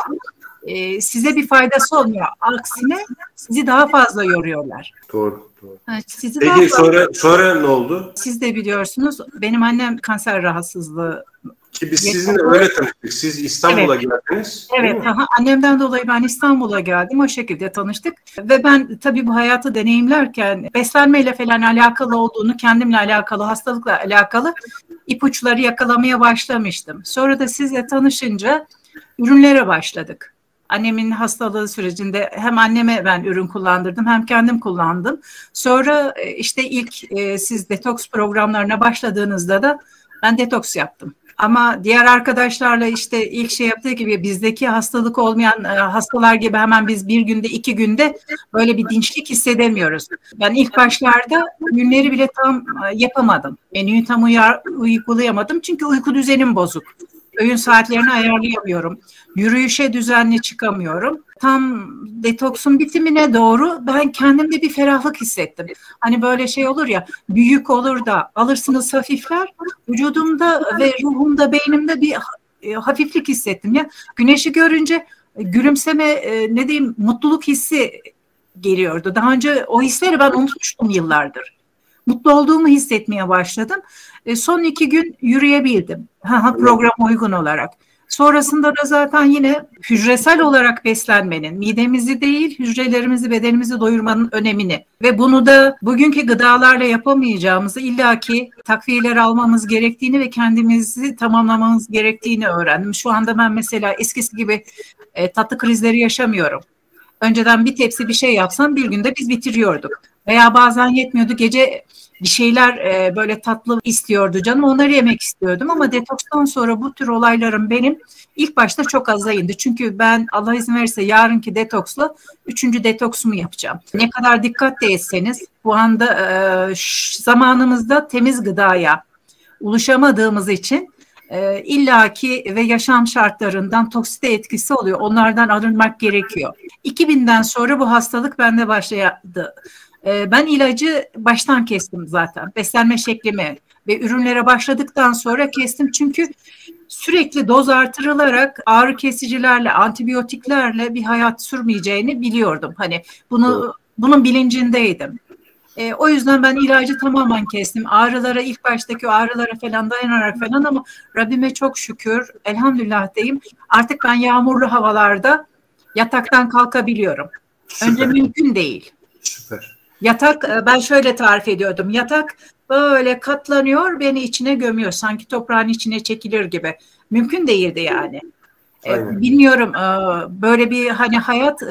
e, size bir faydası olmuyor. Aksine sizi daha fazla yoruyorlar.
Doğru, doğru.
Evet, sizi
Peki
daha fazla...
sonra sonra ne oldu?
Siz de biliyorsunuz, benim annem kanser rahatsızlığı.
Ki biz sizinle öyle tanıştık. Siz İstanbul'a
Evet.
geldiniz.
Evet, aha, annemden dolayı ben İstanbul'a geldim. O şekilde tanıştık. Ve ben tabii bu hayatı deneyimlerken beslenmeyle falan alakalı olduğunu, kendimle alakalı, hastalıkla alakalı ipuçları yakalamaya başlamıştım. Sonra da sizle tanışınca ürünlere başladık. Annemin hastalığı sürecinde hem anneme ben ürün kullandırdım hem kendim kullandım. Sonra işte ilk siz detoks programlarına başladığınızda da ben detoks yaptım. Ama diğer arkadaşlarla işte ilk şey yaptığı gibi bizdeki hastalık olmayan hastalar gibi hemen biz bir günde iki günde böyle bir dinçlik hissedemiyoruz. Ben ilk başlarda ürünleri bile tam yapamadım. Menüyü tam uyar, uygulayamadım çünkü uyku düzenim bozuk. Öğün saatlerini ayarlayamıyorum. Yürüyüşe düzenli çıkamıyorum. Tam detoksun bitimine doğru ben kendimde bir ferahlık hissettim. Hani böyle şey olur ya, büyük olur da alırsınız hafifler. Vücudumda ve ruhumda, beynimde bir hafiflik hissettim ya. Güneşi görünce gülümseme, ne diyeyim, mutluluk hissi geliyordu. Daha önce o hisleri ben unutmuştum yıllardır. Mutlu olduğumu hissetmeye başladım. E, son iki gün yürüyebildim. Ha, programa uygun olarak. Sonrasında da zaten yine hücresel olarak beslenmenin, midemizi değil hücrelerimizi, bedenimizi doyurmanın önemini ve bunu da bugünkü gıdalarla yapamayacağımızı, illaki takviyeler almamız gerektiğini ve kendimizi tamamlamamız gerektiğini öğrendim. Şu anda ben mesela eskisi gibi e, tatlı krizleri yaşamıyorum. Önceden bir tepsi bir şey yapsam bir günde biz bitiriyorduk. Veya bazen yetmiyordu, gece bir şeyler e, böyle tatlı istiyordu canım, onları yemek istiyordum ama detokstan sonra bu tür olaylarım benim ilk başta çok aza indi. Çünkü ben Allah izin verirse yarınki detoksla üçüncü detoksumu yapacağım. Ne kadar dikkat de etseniz bu anda e, zamanımızda temiz gıdaya ulaşamadığımız için e, illaki ve yaşam şartlarından toksite etkisi oluyor. Onlardan arınmak gerekiyor. iki binden sonra bu hastalık bende başladı. Ben ilacı baştan kestim zaten. Beslenme şeklimi ve ürünlere başladıktan sonra kestim. Çünkü sürekli doz artırılarak ağrı kesicilerle, antibiyotiklerle bir hayat sürmeyeceğini biliyordum. Hani bunu bunun bilincindeydim. E, o yüzden ben ilacı tamamen kestim. Ağrılara, ilk baştaki ağrılara falan dayanarak falan, ama Rabbime çok şükür, elhamdülillah diyeyim. Artık ben yağmurlu havalarda yataktan kalkabiliyorum.
Süper.
Önce mümkün değil.
Süper.
Yatak, ben şöyle tarif ediyordum. Yatak böyle katlanıyor, beni içine gömüyor. Sanki toprağın içine çekilir gibi. Mümkün değildi yani. Aynen. Bilmiyorum, böyle bir hani hayat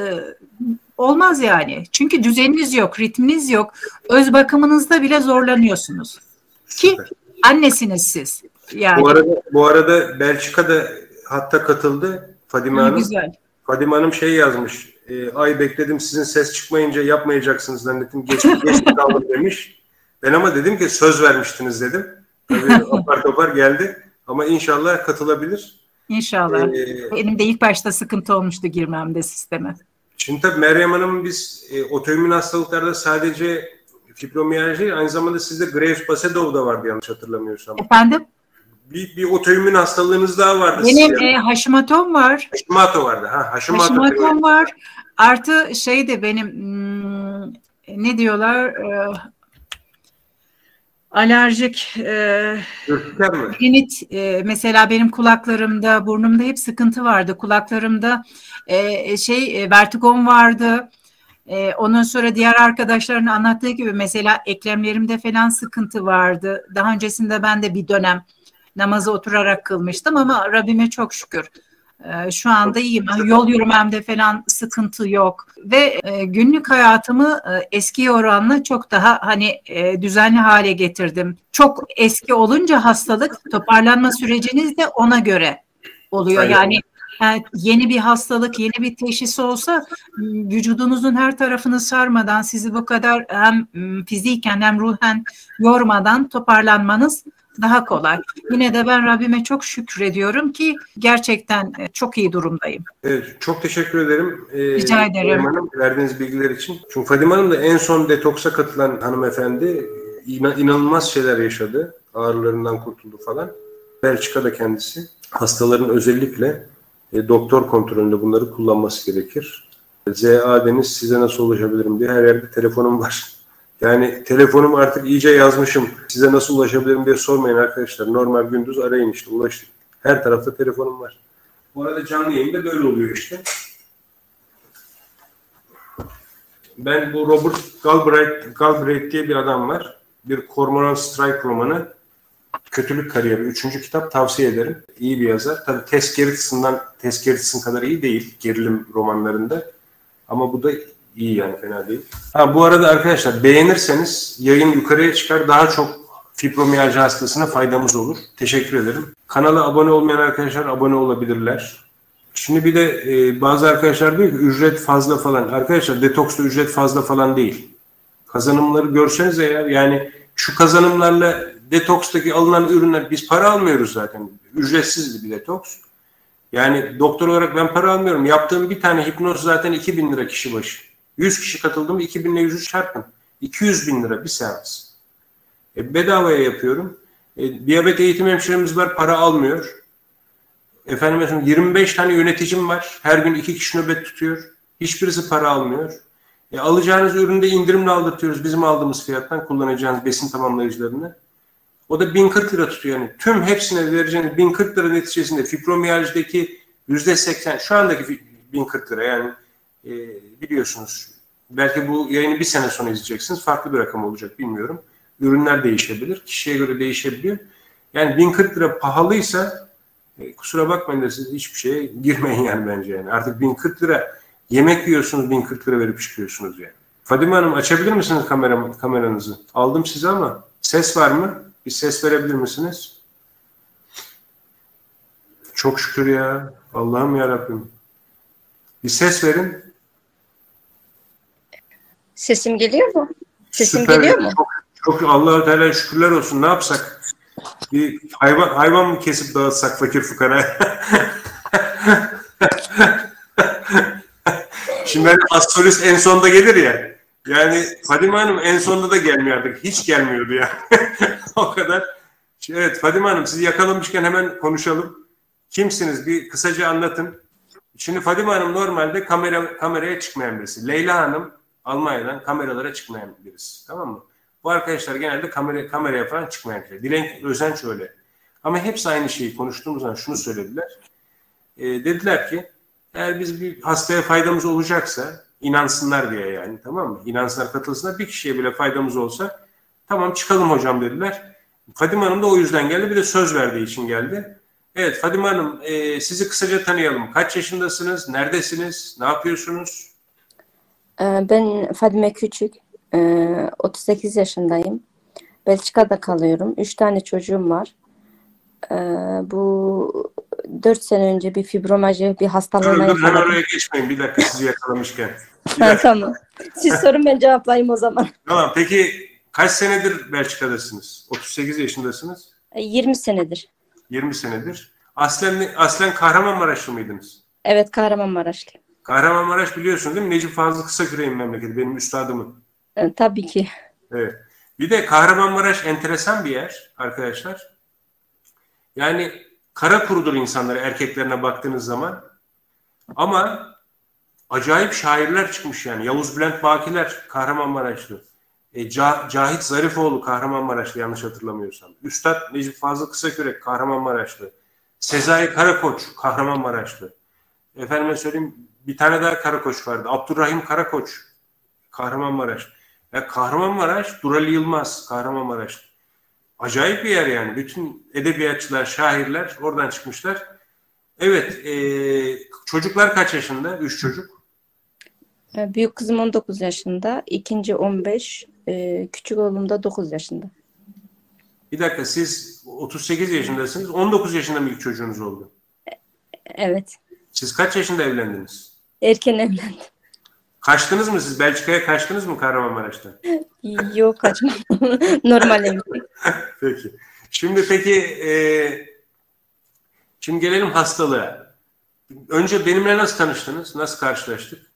olmaz yani. Çünkü düzeniniz yok, ritminiz yok. Öz bakımınızda bile zorlanıyorsunuz. Süper. Ki annesiniz siz. Yani.
Bu arada, bu arada Belçika'da hatta katıldı Fadime Hanım.
Güzel.
Fadime Hanım şey yazmış. E, ay bekledim sizin ses çıkmayınca yapmayacaksınız zannettim. Geç, geç kaldım demiş. Ben ama dedim ki söz vermiştiniz dedim. Tabii apar topar geldi. Ama inşallah katılabilir.
İnşallah. Ee, Benim de ilk başta sıkıntı olmuştu girmemde sisteme.
Şimdi tabii Meryem Hanım, biz e, otoimmün hastalıklarda sadece fibromiyalji, aynı zamanda sizde Graves-Basedow'u da vardı yanlış hatırlamıyorsam.
Efendim?
Bir, bir otoimmün hastalığınız daha vardı.
Benim e, Hashimoto'm var.
Hashimoto vardı. Ha, Hashimoto
Hashimoto'm var. Artı şey de benim hmm, ne diyorlar? E, alerjik e, rinit, e, mesela benim kulaklarımda, burnumda hep sıkıntı vardı. Kulaklarımda e, şey e, vertigon vardı. E, ondan sonra diğer arkadaşların anlattığı gibi mesela eklemlerimde falan sıkıntı vardı. Daha öncesinde ben de bir dönem namazı oturarak kılmıştım ama Rabbime çok şükür Ee, şu anda iyiyim. Yol yürümemde falan sıkıntı yok. Ve e, günlük hayatımı e, eskiye oranla çok daha hani e, düzenli hale getirdim. Çok eski olunca hastalık, toparlanma süreciniz de ona göre oluyor.
Aynen.
Yani yani yeni bir hastalık, yeni bir teşhis olsa vücudunuzun her tarafını sarmadan, sizi bu kadar hem fiziken hem ruhen yormadan toparlanmanız daha kolay. Yine de ben Rabbime çok şükrediyorum ki gerçekten çok iyi durumdayım.
Evet, çok teşekkür ederim. Ee,
Rica ederim.
Fadime Hanım, verdiğiniz bilgiler için. Çünkü Fadime Hanım da en son detoksa katılan hanımefendi inanılmaz şeyler yaşadı. Ağrılarından kurtuldu falan. Belçika'da kendisi. Hastaların özellikle e, doktor kontrolünde bunları kullanması gerekir. Z A Deniz, size nasıl ulaşabilirim diye her yerde telefonum var. Yani telefonum artık iyice yazmışım. Size nasıl ulaşabilirim diye sormayın arkadaşlar. Normal gündüz arayın işte, ulaşın. Her tarafta telefonum var. Bu arada canlı yayında böyle oluyor işte. Ben bu Robert Galbraith, Galbraith diye bir adam var. Bir Cormoran Strike romanı. Kötülük Kariyeri. Üçüncü kitap, tavsiye ederim. İyi bir yazar. Tabii Tess Gerritsen'dan, Tess Gerritsen kadar iyi değil gerilim romanlarında. Ama bu da iyi yani, fena değil. Ha, bu arada arkadaşlar beğenirseniz yayın yukarıya çıkar. Daha çok fibromiyalji hastasına faydamız olur. Teşekkür ederim. Kanala abone olmayan arkadaşlar abone olabilirler. Şimdi bir de e, bazı arkadaşlar diyor ki ücret fazla falan. Arkadaşlar detoksta ücret fazla falan değil. Kazanımları görseniz eğer, yani şu kazanımlarla detokstaki alınan ürünler, biz para almıyoruz zaten. Ücretsiz bir detoks. Yani doktor olarak ben para almıyorum. Yaptığım bir tane hipnoz zaten iki bin lira kişi başı. yüz kişi katıldım, iki bin ile yüzü çarpın. iki yüz bin lira bir seans. E, bedavaya yapıyorum. E, diyabet eğitim hemşiremiz var, para almıyor. Efendim mesela yirmi beş tane yöneticim var. Her gün iki kişi nöbet tutuyor. Hiçbirisi para almıyor. E, alacağınız üründe indirimle aldırtıyoruz. Bizim aldığımız fiyattan kullanacağınız besin tamamlayıcılarını. O da bin kırk lira tutuyor yani. Tüm hepsine vereceğiniz bin kırk lira neticesinde fibromiyajideki yüzde seksen, şu andaki bin kırk lira yani e, biliyorsunuz. Belki bu yayını bir sene sonra izleyeceksiniz. Farklı bir rakam olacak, bilmiyorum. Ürünler değişebilir. Kişiye göre değişebiliyor. Yani bin kırk lira pahalıysa e, kusura bakmayın da siz hiçbir şeye girmeyin yani bence yani. Artık bin kırk lira yemek yiyorsunuz, bin kırk lira verip çıkıyorsunuz yani. Fadime Hanım, açabilir misiniz kamera, kameranızı? Aldım sizi ama ses var mı? Bir ses verebilir misiniz? Çok şükür ya. Allah'ım yarabbim. Bir ses verin.
Sesim geliyor mu? Sesim
Süper.
geliyor mu?
Çok, çok Allah-u Teala şükürler olsun. Ne yapsak? Bir hayvan hayvan mı kesip dağıtsak fakir fukara? Şimdi hani astrolist en sonda gelir ya. Yani Fadime Hanım en sonunda da gelmiyor artık. Hiç gelmiyordu ya. O kadar. Evet Fadime Hanım, sizi yakalamışken hemen konuşalım. Kimsiniz? Bir kısaca anlatın. Şimdi Fadime Hanım normalde kamera kameraya çıkmayan birisi. Leyla Hanım Almanya'dan kameralara çıkmayan birisi. Tamam mı? Bu arkadaşlar genelde kamera, kameraya falan çıkmayan birisi. Dilenk Özenç öyle. Ama hepsi aynı şeyi konuştuğumuz zaman şunu söylediler. E, dediler ki eğer biz bir hastaya faydamız olacaksa inansınlar diye yani, tamam mı? İnansınlar, katılsınlar. Bir kişiye bile faydamız olsa tamam çıkalım hocam dediler. Fadime Hanım da o yüzden geldi. Bir de söz verdiği için geldi. Evet Fadime Hanım, e, sizi kısaca tanıyalım. Kaç yaşındasınız? Neredesiniz? Ne yapıyorsunuz?
Ben Fadime Küçük. otuz sekiz yaşındayım. Belçika'da kalıyorum. üç tane çocuğum var. Bu dört sene önce bir fibromaji bir hastalığına
Dur dur, hemen
yakaladım.
oraya geçmeyin. Bir dakika, sizi yakalamışken.
Ha, tamam. Siz sorun, ben cevaplayayım o zaman.
Tamam, peki kaç senedir Belçika'dasınız? otuz sekiz yaşındasınız.
yirmi senedir.
yirmi senedir. Aslen, aslen Kahramanmaraşlı mıydınız?
Evet, Kahramanmaraşlı.
Kahramanmaraş biliyorsun değil mi? Necip Fazıl Kısaküre'nin memleketi. Benim üstadımın.
E, tabii ki.
Evet. Bir de Kahramanmaraş enteresan bir yer arkadaşlar. Yani kara kurudur insanları, erkeklerine baktığınız zaman. Ama acayip şairler çıkmış yani. Yavuz Bülent Bakiler Kahramanmaraşlı. E, Cahit Zarifoğlu Kahramanmaraşlı yanlış hatırlamıyorsam. Üstad Necip Fazıl Kısakürek Kahramanmaraşlı. Sezai Karakoç Kahramanmaraşlı. Efendime söyleyeyim, bir tane daha Karakoç vardı. Abdurrahim Karakoç Kahramanmaraş. Ya Kahramanmaraş, Durali Yılmaz Kahramanmaraş. Acayip bir yer yani. Bütün edebiyatçılar, şairler oradan çıkmışlar. Evet. E, çocuklar kaç yaşında? Üç çocuk.
Büyük kızım on dokuz yaşında, ikinci on beş, e, küçük oğlum da dokuz yaşında.
Bir dakika, siz otuz sekiz yaşındasınız. on dokuz yaşında mı ilk çocuğunuz oldu?
Evet.
Siz kaç yaşında evlendiniz?
Erken evlendim.
Kaçtınız mı siz? Belçika'ya kaçtınız mı Kahramanmaraş'tan?
Yok, kaçmam. Normal evlilik.
Peki. Şimdi peki e, şimdi gelelim hastalığa. Önce benimle nasıl tanıştınız? Nasıl karşılaştık?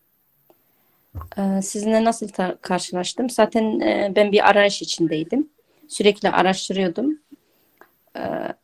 Ee, Sizinle nasıl ta- karşılaştım? Zaten e, ben bir arayış içindeydim. Sürekli araştırıyordum. Ee,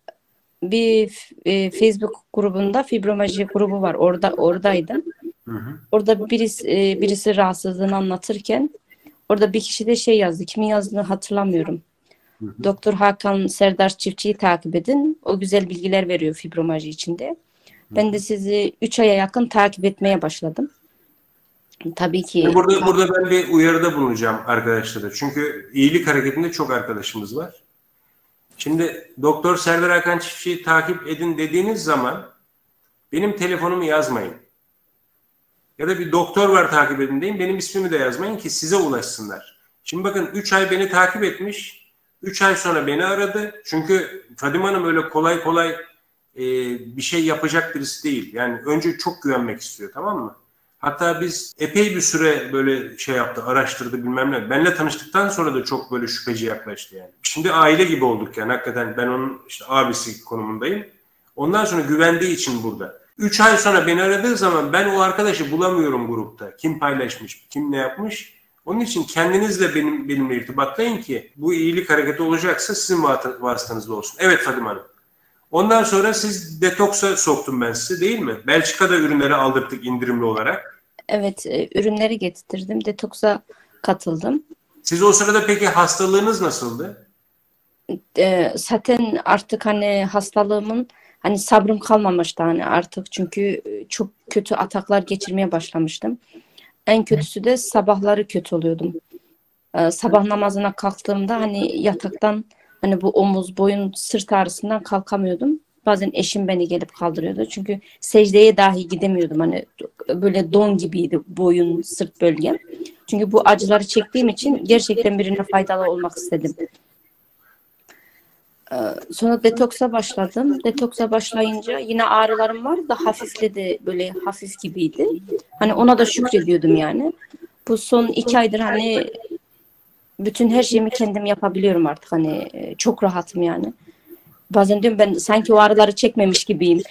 bir e, Facebook grubunda fibromiyaji grubu var. Orada oradaydım.
Hı hı.
Orada birisi e, birisi rahatsızlığını anlatırken orada bir kişi de şey yazdı. Kimin yazdığını hatırlamıyorum.
Hı hı.
Doktor Hakan Serdar Çiftçi'yi takip edin. O güzel bilgiler veriyor fibromiyaji içinde. Ben de sizi üç aya yakın takip etmeye başladım. Tabii ki.
Şimdi burada burada ben bir uyarıda bulunacağım arkadaşlara. Çünkü iyilik hareketinde çok arkadaşımız var. Şimdi Doktor Serdar Hakan Çiftçi'yi takip edin dediğiniz zaman benim telefonumu yazmayın. Ya da bir doktor var takip edin deyin. Benim ismimi de yazmayın ki size ulaşsınlar. Şimdi bakın üç ay beni takip etmiş. üç ay sonra beni aradı. Çünkü Fadime Hanım öyle kolay kolay e, bir şey yapacak birisi değil. Yani önce çok güvenmek istiyor, tamam mı? Hatta biz epey bir süre böyle şey yaptı, araştırdı bilmem ne. Benle tanıştıktan sonra da çok böyle şüpheci yaklaştı yani. Şimdi aile gibi olduk yani, hakikaten ben onun işte abisi konumundayım. Ondan sonra güvendiği için burada. Üç ay sonra beni aradığı zaman ben o arkadaşı bulamıyorum grupta. Kim paylaşmış, kim ne yapmış. Onun için kendinizle benim benimle irtibatlayın ki bu iyilik hareketi olacaksa sizin vasıtanızda olsun. Evet Fadime Hanım. Ondan sonra siz detoksa soktum ben sizi, değil mi? Belçika'da ürünleri aldırdık indirimli olarak.
Evet, e, ürünleri getirdim. Detoksa katıldım.
Siz o sırada peki hastalığınız nasıldı?
E, zaten artık hani hastalığımın hani sabrım kalmamıştı hani artık, çünkü çok kötü ataklar geçirmeye başlamıştım. En kötüsü de sabahları kötü oluyordum. E, sabah namazına kalktığımda hani yataktan hani bu omuz, boyun, sırt ağrısından kalkamıyordum. Bazen eşim beni gelip kaldırıyordu. Çünkü secdeye dahi gidemiyordum. Hani böyle don gibiydi boyun, sırt bölgem. Çünkü bu acıları çektiğim için gerçekten birine faydalı olmak istedim. Sonra detoksa başladım. Detoksa başlayınca yine ağrılarım vardı da hafifledi, böyle hafif gibiydi. Hani ona da şükrediyordum yani. Bu son iki aydır hani bütün her şeyimi kendim yapabiliyorum artık. Hani çok rahatım yani. Bazen diyorum ben sanki o ağrıları çekmemiş gibiyim.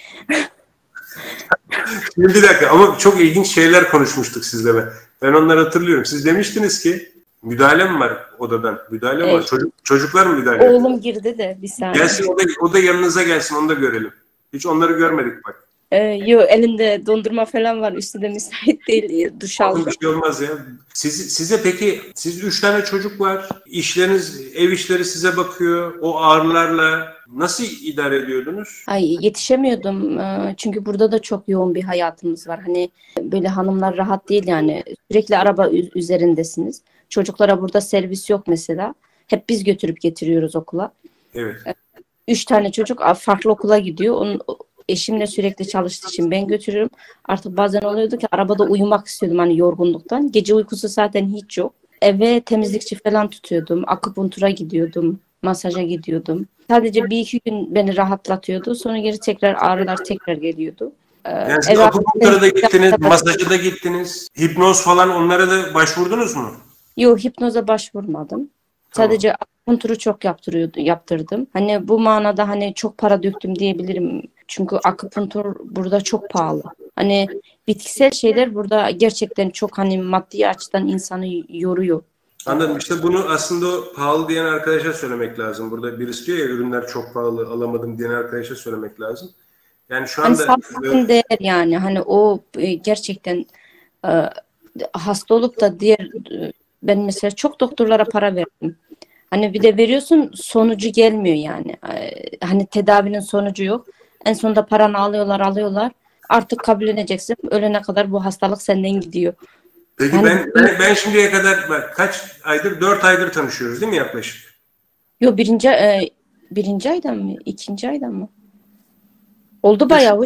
Şimdi bir dakika, ama çok ilginç şeyler konuşmuştuk sizle ben. Ben onları hatırlıyorum. Siz demiştiniz ki müdahale mi var odadan? Müdahale mi
Evet.
var? Çocuk, çocuklar mı müdahale?
Oğlum girdi de bir saniye.
Gelsin o da, o da yanınıza gelsin, onu da görelim. Hiç onları görmedik bak.
Ee, yo, elinde dondurma falan var. Üstü de müsait değil. Duş aldım.
Bir şey olmaz ya. Siz, size peki, siz üç tane çocuk var. İşleriniz, ev işleri size bakıyor. O ağrılarla nasıl idare ediyordunuz?
Ay, yetişemiyordum. Ee, Çünkü burada da çok yoğun bir hayatımız var. Hani böyle hanımlar rahat değil yani. Sürekli araba ü- üzerindesiniz. Çocuklara burada servis yok mesela. Hep biz götürüp getiriyoruz okula.
Evet.
Üç tane çocuk farklı okula gidiyor. Onun eşimle sürekli çalıştığı için ben götürüyorum. Artık bazen oluyordu ki arabada uyumak istiyordum hani yorgunluktan. Gece uykusu zaten hiç yok. Eve temizlikçi falan tutuyordum. Akupunktura gidiyordum. Masaja gidiyordum. Sadece bir iki gün beni rahatlatıyordu. Sonra geri tekrar ağrılar tekrar geliyordu. Ee,
Yani siz
eve-
akupunktura da gittiniz, masaja da gittiniz. Hipnoz falan, onlara da başvurdunuz mu?
Yok, hipnoza başvurmadım. Sadece akupunkturu çok yaptırıyordu, yaptırdım. Hani bu manada hani çok para döktüm diyebilirim. Çünkü akupunktur burada çok pahalı. Hani bitkisel şeyler burada gerçekten çok hani maddi açıdan insanı yoruyor.
Anladım. İşte bunu aslında o pahalı diyen arkadaşa söylemek lazım. Burada birisi diyor ya, ürünler çok pahalı, alamadım diyen arkadaşa söylemek lazım. Yani şu
Hani
anda
sabretin değer yani. Hani o e, gerçekten e, hasta olup da diğer e, ben mesela çok doktorlara para verdim. Hani bir de veriyorsun, sonucu gelmiyor yani. E, Hani tedavinin sonucu yok. En sonunda paranı alıyorlar alıyorlar. Artık kabulleneceksin. Ölene kadar bu hastalık senden gidiyor.
peki
Yani-
ben, ben ben şimdiye kadar bak, kaç aydır, dört aydır tanışıyoruz değil mi yaklaşık?
Yok, birinci e, birinci aydan mı? İkinci aydan mı? Oldu bayağı hocam.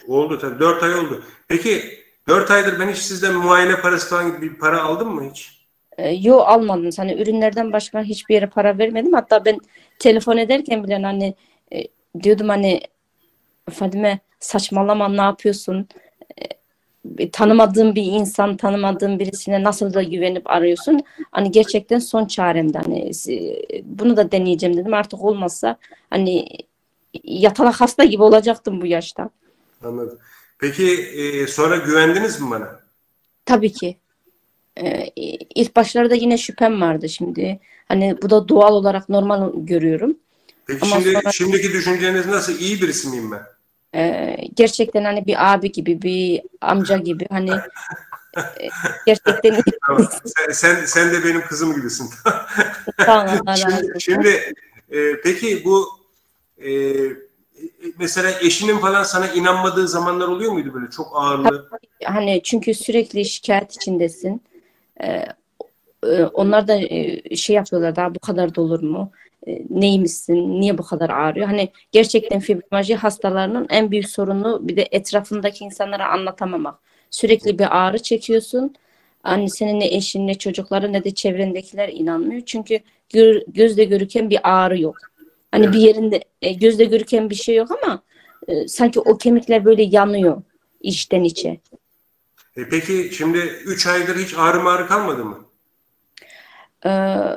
Oldu tabii. Dört ay oldu. Peki dört aydır ben hiç sizden muayene parası falan gibi bir para aldım mı hiç?
E, yo almadım. Hani ürünlerden başka hiçbir yere para vermedim. Hatta ben telefon ederken bile hani e, diyordum hani Fadime saçmalama ne yapıyorsun? E, tanımadığın bir insan, tanımadığın birisine nasıl da güvenip arıyorsun? Hani gerçekten son çaremdi. Hani e, bunu da deneyeceğim dedim. Artık olmazsa hani yatalak hasta gibi olacaktım bu yaşta.
Anladım. Peki e, sonra güvendiniz mi bana?
Tabii ki. Ee, ilk başlarda yine şüphem vardı şimdi. Hani bu da doğal olarak normal görüyorum.
Peki
Ama
şimdi
sonra,
şimdiki düşünceniz nasıl? İyi birisi miyim ben?
e, gerçekten hani bir abi gibi, bir amca gibi hani e, gerçekten iyi.
Tamam. Sen, sen, sen de benim kızım gibisin.
Sağ ol, Allah razı
Şimdi,
olsun.
şimdi e, peki bu e, mesela eşinin falan sana inanmadığı zamanlar oluyor muydu böyle çok ağırlı?
Hani çünkü sürekli şikayet içindesin. Ee, e, onlar da e, şey yapıyorlar daha bu kadar da olur mu? E, neymişsin? Niye bu kadar ağrıyor? Hani gerçekten fibromiyalji hastalarının en büyük sorunu bir de etrafındaki insanlara anlatamamak. Sürekli bir ağrı çekiyorsun. Hani senin ne eşin, ne çocukların, ne de çevrendekiler inanmıyor. Çünkü gör, gözle görüken bir ağrı yok. Hani
Evet.
bir yerinde e, gözle görüken bir şey yok ama e, sanki o kemikler böyle yanıyor içten içe.
E peki şimdi üç aydır hiç ağrı mağrı kalmadı mı?
Ee,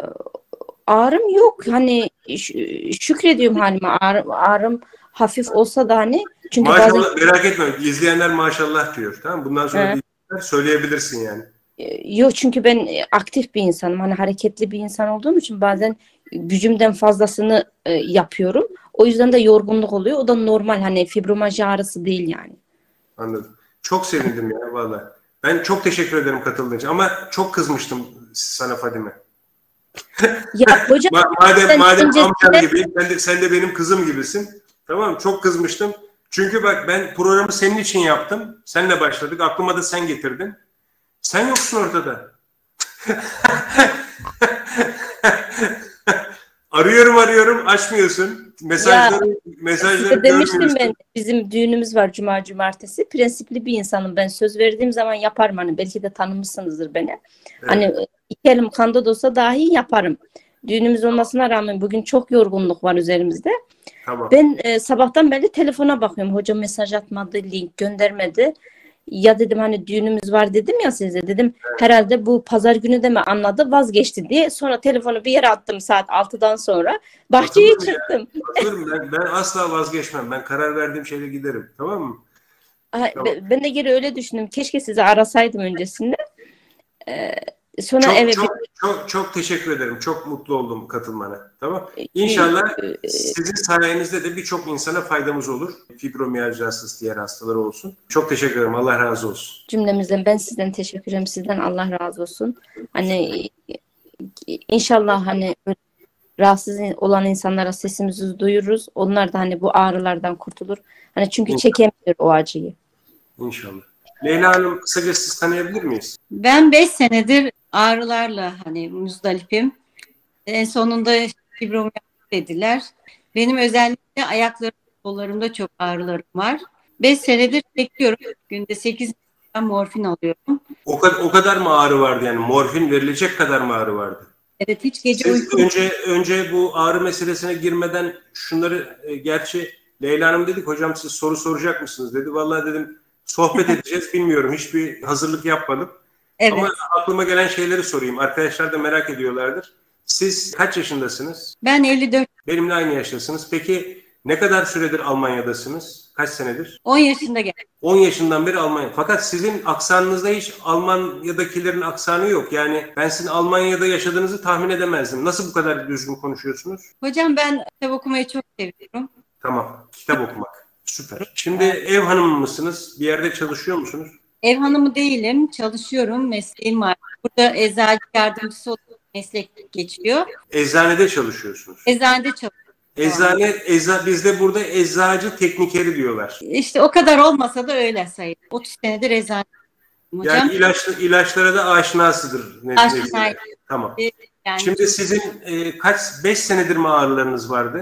ağrım yok. Hani ş- şükrediyorum halime. Ağrım, ağrım hafif olsa da hani çünkü
Maşallah,
bazen
merak etme. İzleyenler maşallah diyor. Tamam, bundan sonra
He.
bir söyleyebilirsin yani.
e, yok çünkü ben e, aktif bir insanım. Hani hareketli bir insan olduğum için bazen gücümden fazlasını e, yapıyorum. O yüzden de yorgunluk oluyor. O da normal. Hani fibromiyalji ağrısı değil yani.
Anladım. Çok sevindim ya vallahi. Ben çok teşekkür ederim katıldığın için ama çok kızmıştım sana Fadime.
Ya hocam
Ma- madem
sen
madem
öncesinde-
amcam gibi, sen de, sen de benim kızım gibisin. Tamam mı? Çok kızmıştım. Çünkü bak ben programı senin için yaptım. Seninle başladık. Aklıma da sen getirdin. Sen yoksun ortada. Arıyorum arıyorum açmıyorsun. Mesajları mesajları
Size demiştim
görmüyorsun.
ben bizim düğünümüz var cuma cumartesi. Prensipli bir insanım ben. Söz verdiğim zaman yaparım hani belki de tanımışsınızdır beni.
Evet.
Hani iki elim kanda da olsa dahi yaparım. Düğünümüz olmasına rağmen bugün çok yorgunluk var üzerimizde.
Tamam.
Ben e, sabahtan beri telefona bakıyorum. Hocam mesaj atmadı, link göndermedi. Ya dedim hani düğünümüz var dedim ya size dedim. Herhalde bu pazar günü de mi anladı vazgeçti diye. Sonra telefonu bir yere attım saat altıdan sonra. Bahçeye
Atılır mı ya?
çıktım.
Atılır ben, ben asla vazgeçmem. Ben karar verdiğim şeyde giderim. Tamam mı?
Ay,
Tamam.
be- Ben de geri öyle düşündüm. Keşke sizi arasaydım öncesinde. Ee, sonra
Çok,
evet
çok, çok, çok teşekkür ederim. Çok mutlu oldum katılmana. Tamam.
bir-
İnşallah
e,
sizin sayenizde de birçok insana faydamız olur. Fibromiyalji hastası, diğer hastaları olsun. Çok teşekkür ederim. Allah razı olsun.
cümlemizden ben sizden teşekkür ederim. Sizden Allah razı olsun. Hani inşallah hani böyle rahatsız olan insanlara sesimizi duyururuz. Onlar da hani bu ağrılardan kurtulur. Hani çünkü çekemiyor o acıyı.
İnşallah. Leyla Hanım, kısaca siz tanıyabilir miyiz?
Ben beş senedir ağrılarla hani muzdaripim. En sonunda fibromiyalji dediler. Benim özellikle ayaklarım, kollarımda çok ağrılarım var. beş senedir bekliyorum. Günde sekiz miligram morfin alıyorum.
O kadar, o kadar mı ağrı vardı yani? Morfin verilecek kadar mı ağrı vardı?
Evet, hiç gece
Siz
uykum.
önce önce bu ağrı meselesine girmeden şunları e, gerçi Leyla Hanım dedik hocam siz soru soracak mısınız dedi. Vallahi dedim sohbet edeceğiz bilmiyorum. Hiçbir hazırlık yapmadım.
Evet.
Ama aklıma gelen şeyleri sorayım. Arkadaşlar da merak ediyorlardır. Siz kaç yaşındasınız?
Ben elli dört,
Benimle aynı yaştasınız. Peki ne kadar süredir Almanya'dasınız? Kaç senedir?
on yaşında geldim.
on yaşından beri Almanya. Fakat sizin aksanınızda hiç Almanya'dakilerin aksanı yok. Yani ben sizin Almanya'da yaşadığınızı tahmin edemezdim. Nasıl bu kadar düzgün konuşuyorsunuz?
Hocam ben kitap okumayı çok seviyorum.
Tamam. Kitap okumak. Süper. Şimdi ev hanımı mısınız? Bir yerde çalışıyor musunuz?
Ev hanımı değilim, çalışıyorum, mesleğim var. Burada eczacı yardımcısı olarak meslek geçiyor.
Eczanede çalışıyorsunuz.
Eczanede çalışıyorum.
Eczane, eza, bizde burada eczacı teknikeri diyorlar.
İşte o kadar olmasa da öyle sayılır. otuz senedir eczane hocam.
Yani ilaç, ilaçlara da aşinasıdır. Ne-
Aşina.
neyse. Tamam.
Yani
Şimdi sizin e, kaç, beş senedir mi ağrılarınız vardı?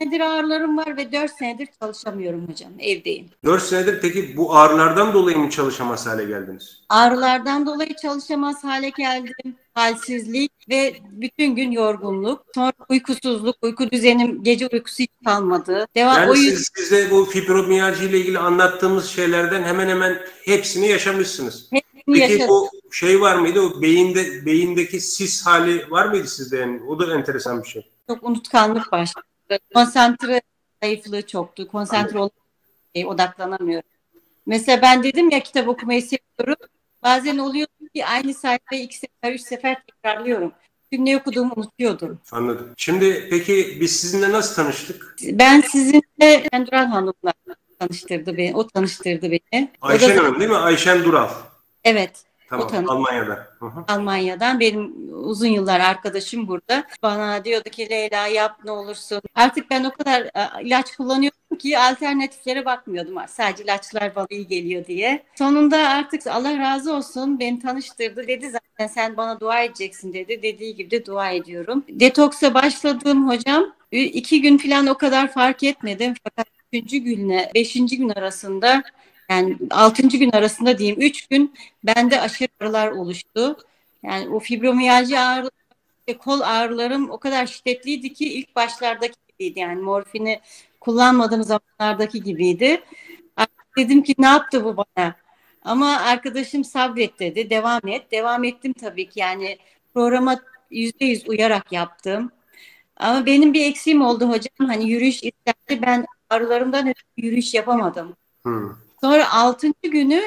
senedir ağrılarım var ve dört senedir çalışamıyorum hocam. Evdeyim.
dört senedir peki bu ağrılardan dolayı mı çalışamaz hale geldiniz?
Ağrılardan dolayı çalışamaz hale geldim. Halsizlik ve bütün gün yorgunluk. Sonra uykusuzluk, uyku düzenim, gece uykusu hiç kalmadı. Devam,
Yani
o yüzden...
siz, size bu fibromiyalji ile ilgili anlattığımız şeylerden hemen hemen hepsini yaşamışsınız.
Hepsini
Peki
yaşadım.
o şey var mıydı? O beyinde beyindeki sis hali var mıydı sizde? Yani o da enteresan bir şey.
Çok unutkanlık başladı. Konsantre zayıflığı çoktu. Konsantre olamıyorum, odaklanamıyorum. Mesela ben dedim ya kitap okumayı seviyorum. Bazen oluyor ki aynı sayfayı iki sefer, üç sefer tekrarlıyorum. Çünkü ne okuduğumu unutuyordum.
Anladım. Şimdi peki biz sizinle nasıl tanıştık?
Ben sizinle Dural Hanım'la tanıştırdı beni. O tanıştırdı beni.
Ayşen
da...
Hanım değil mi? Ayşen Dural.
Evet.
Tamam, Almanya'dan. Hı hı.
Almanya'dan. Benim uzun yıllar arkadaşım burada. Bana diyordu ki Leyla yap ne olursun. Artık ben o kadar ilaç kullanıyordum ki alternatiflere bakmıyordum. Sadece ilaçlar bana iyi geliyor diye. Sonunda artık Allah razı olsun beni tanıştırdı. Dedi zaten sen bana dua edeceksin dedi. Dediği gibi de dua ediyorum. Detoksa başladığım hocam iki gün falan o kadar fark etmedim. Fakat üçüncü günle beşinci gün arasında yani altıncı gün arasında diyeyim üç gün bende aşırı ağrılar oluştu. Yani o fibromiyalji ağrıları, kol ağrılarım o kadar şiddetliydi ki ilk başlardaki gibiydi. Yani morfini kullanmadığım zamanlardaki gibiydi. Artık dedim ki ne yaptı bu bana? Ama arkadaşım sabret dedi. Devam et. Devam ettim tabii ki. Yani programa yüzde yüz uyarak yaptım. Ama benim bir eksiğim oldu hocam. Hani yürüyüş isterdi. Ben ağrılarımdan ötürü yürüyüş yapamadım. Hmm. Sonra altıncı günü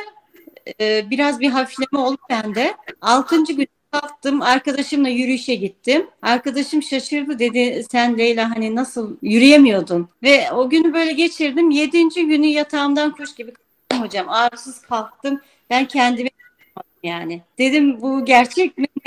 e, biraz bir hafifleme oldu bende. Altıncı gün kalktım, arkadaşımla yürüyüşe gittim. Arkadaşım şaşırdı dedi sen Leyla hani nasıl yürüyemiyordun? Ve o günü böyle geçirdim. Yedinci günü yatağımdan kuş gibi kalktım hocam. Ağrısız kalktım. Ben kendime yani. Dedim bu gerçek mi?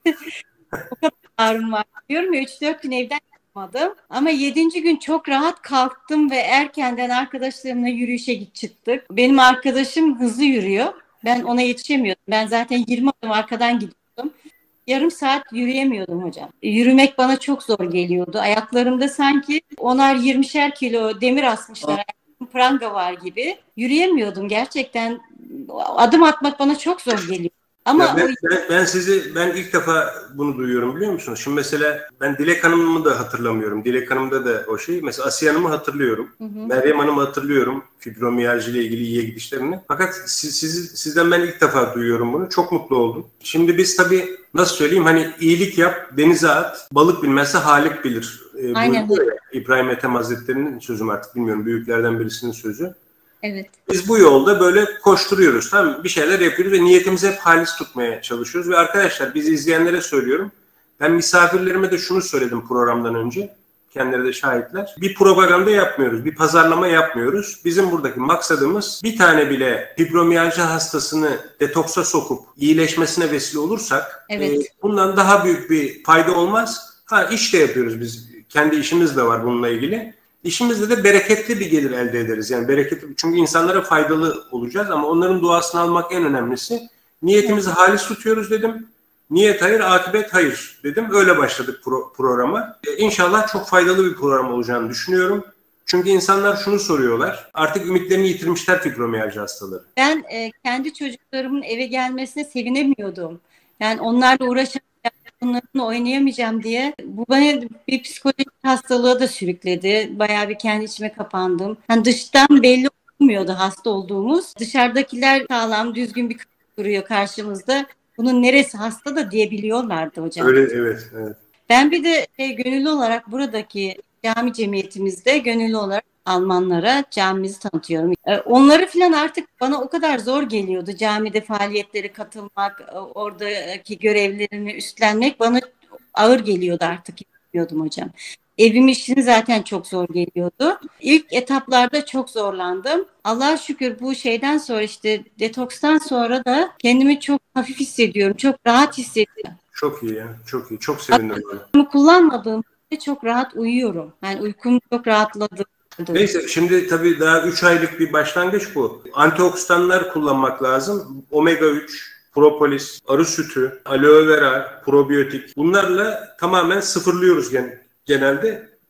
O kadar ağrım var. Diyorum ya üç dört gün evden yapmadım. Ama yedinci gün çok rahat kalktım ve erkenden arkadaşlarımla yürüyüşe git çıktık. Benim arkadaşım hızlı yürüyor. Ben ona yetişemiyordum. Ben zaten yirmi adım arkadan gidiyordum. Yarım saat yürüyemiyordum hocam. Yürümek bana çok zor geliyordu. Ayaklarımda sanki onar yirmişer kilo demir asmışlar. Pranga var gibi. Yürüyemiyordum gerçekten. Adım atmak bana çok zor geliyor. Ama
ben,
o...
ben, ben sizi ben ilk defa bunu duyuyorum biliyor musunuz? Şimdi mesela ben Dilek Hanım'ı da hatırlamıyorum. Dilek Hanım'da da o şey. Mesela Asiye Hanım'ı hatırlıyorum. Hı hı. Meryem Hanım'ı hatırlıyorum. Fibromiyalji ile ilgili iyiye gidişlerini. Fakat siz, siz, sizden ben ilk defa duyuyorum bunu. Çok mutlu oldum. Şimdi biz tabii nasıl söyleyeyim hani iyilik yap, denize at, balık bilmezse Halik bilir. Ee,
Aynen.
İbrahim Ethem Hazretleri'nin sözü artık bilmiyorum. Büyüklerden birisinin sözü.
Evet.
Biz bu yolda böyle koşturuyoruz. Tamam bir şeyler yapıyoruz ve niyetimizi hep halis tutmaya çalışıyoruz. Ve arkadaşlar bizi izleyenlere söylüyorum. Ben misafirlerime de şunu söyledim programdan önce. Kendileri de şahitler. Bir propaganda yapmıyoruz. Bir pazarlama yapmıyoruz. Bizim buradaki maksadımız bir tane bile fibromiyalji hastasını detoksa sokup iyileşmesine vesile olursak
evet.
e, bundan daha büyük bir fayda olmaz. Ha iş de yapıyoruz biz. Kendi işimiz de var bununla ilgili. İşimizde de bereketli bir gelir elde ederiz. Yani bereketli çünkü insanlara faydalı olacağız ama onların duasını almak en önemlisi. Niyetimizi halis tutuyoruz dedim. Niyet hayır, akıbet hayır dedim. Öyle başladık pro- programa. Ee, İnşallah çok faydalı bir program olacağını düşünüyorum. Çünkü insanlar şunu soruyorlar. Artık ümitlerini yitirmişler fibromiyalji hastaları.
Ben e, kendi çocuklarımın eve gelmesine sevinemiyordum. Yani onlarla uğraşamayacağım, onlarla oynayamayacağım diye. Bu bana bir psikolojik hastalığa da sürükledi. Bayağı bir kendi içime kapandım. Yani dıştan belli olmuyordu hasta olduğumuz. Dışarıdakiler sağlam, düzgün bir duruyor karşımızda. Bunun neresi hasta da diyebiliyorlardı hocam.
Öyle evet. evet.
Ben bir de e, gönüllü olarak buradaki cami cemiyetimizde gönüllü olarak Almanlara camimizi tanıtıyorum. E, onları falan artık bana o kadar zor geliyordu. Camide faaliyetlere katılmak, e, oradaki görevlerini üstlenmek bana ağır geliyordu artık. Yapıyordum hocam. Evim işini zaten çok zor geliyordu. İlk etaplarda çok zorlandım. Allah'a şükür bu şeyden sonra işte detokstan sonra da kendimi çok hafif hissediyorum. Çok rahat hissediyorum.
Çok iyi ya. Çok iyi. Çok sevindim.
Bunu kullanmadığım çok rahat uyuyorum. Yani uykum çok rahatladı.
Neyse şimdi tabii daha üç aylık bir başlangıç bu. Antioksidanlar kullanmak lazım. omega üç, propolis, arı sütü, aloe vera, probiyotik. Bunlarla tamamen sıfırlıyoruz gen- genelde.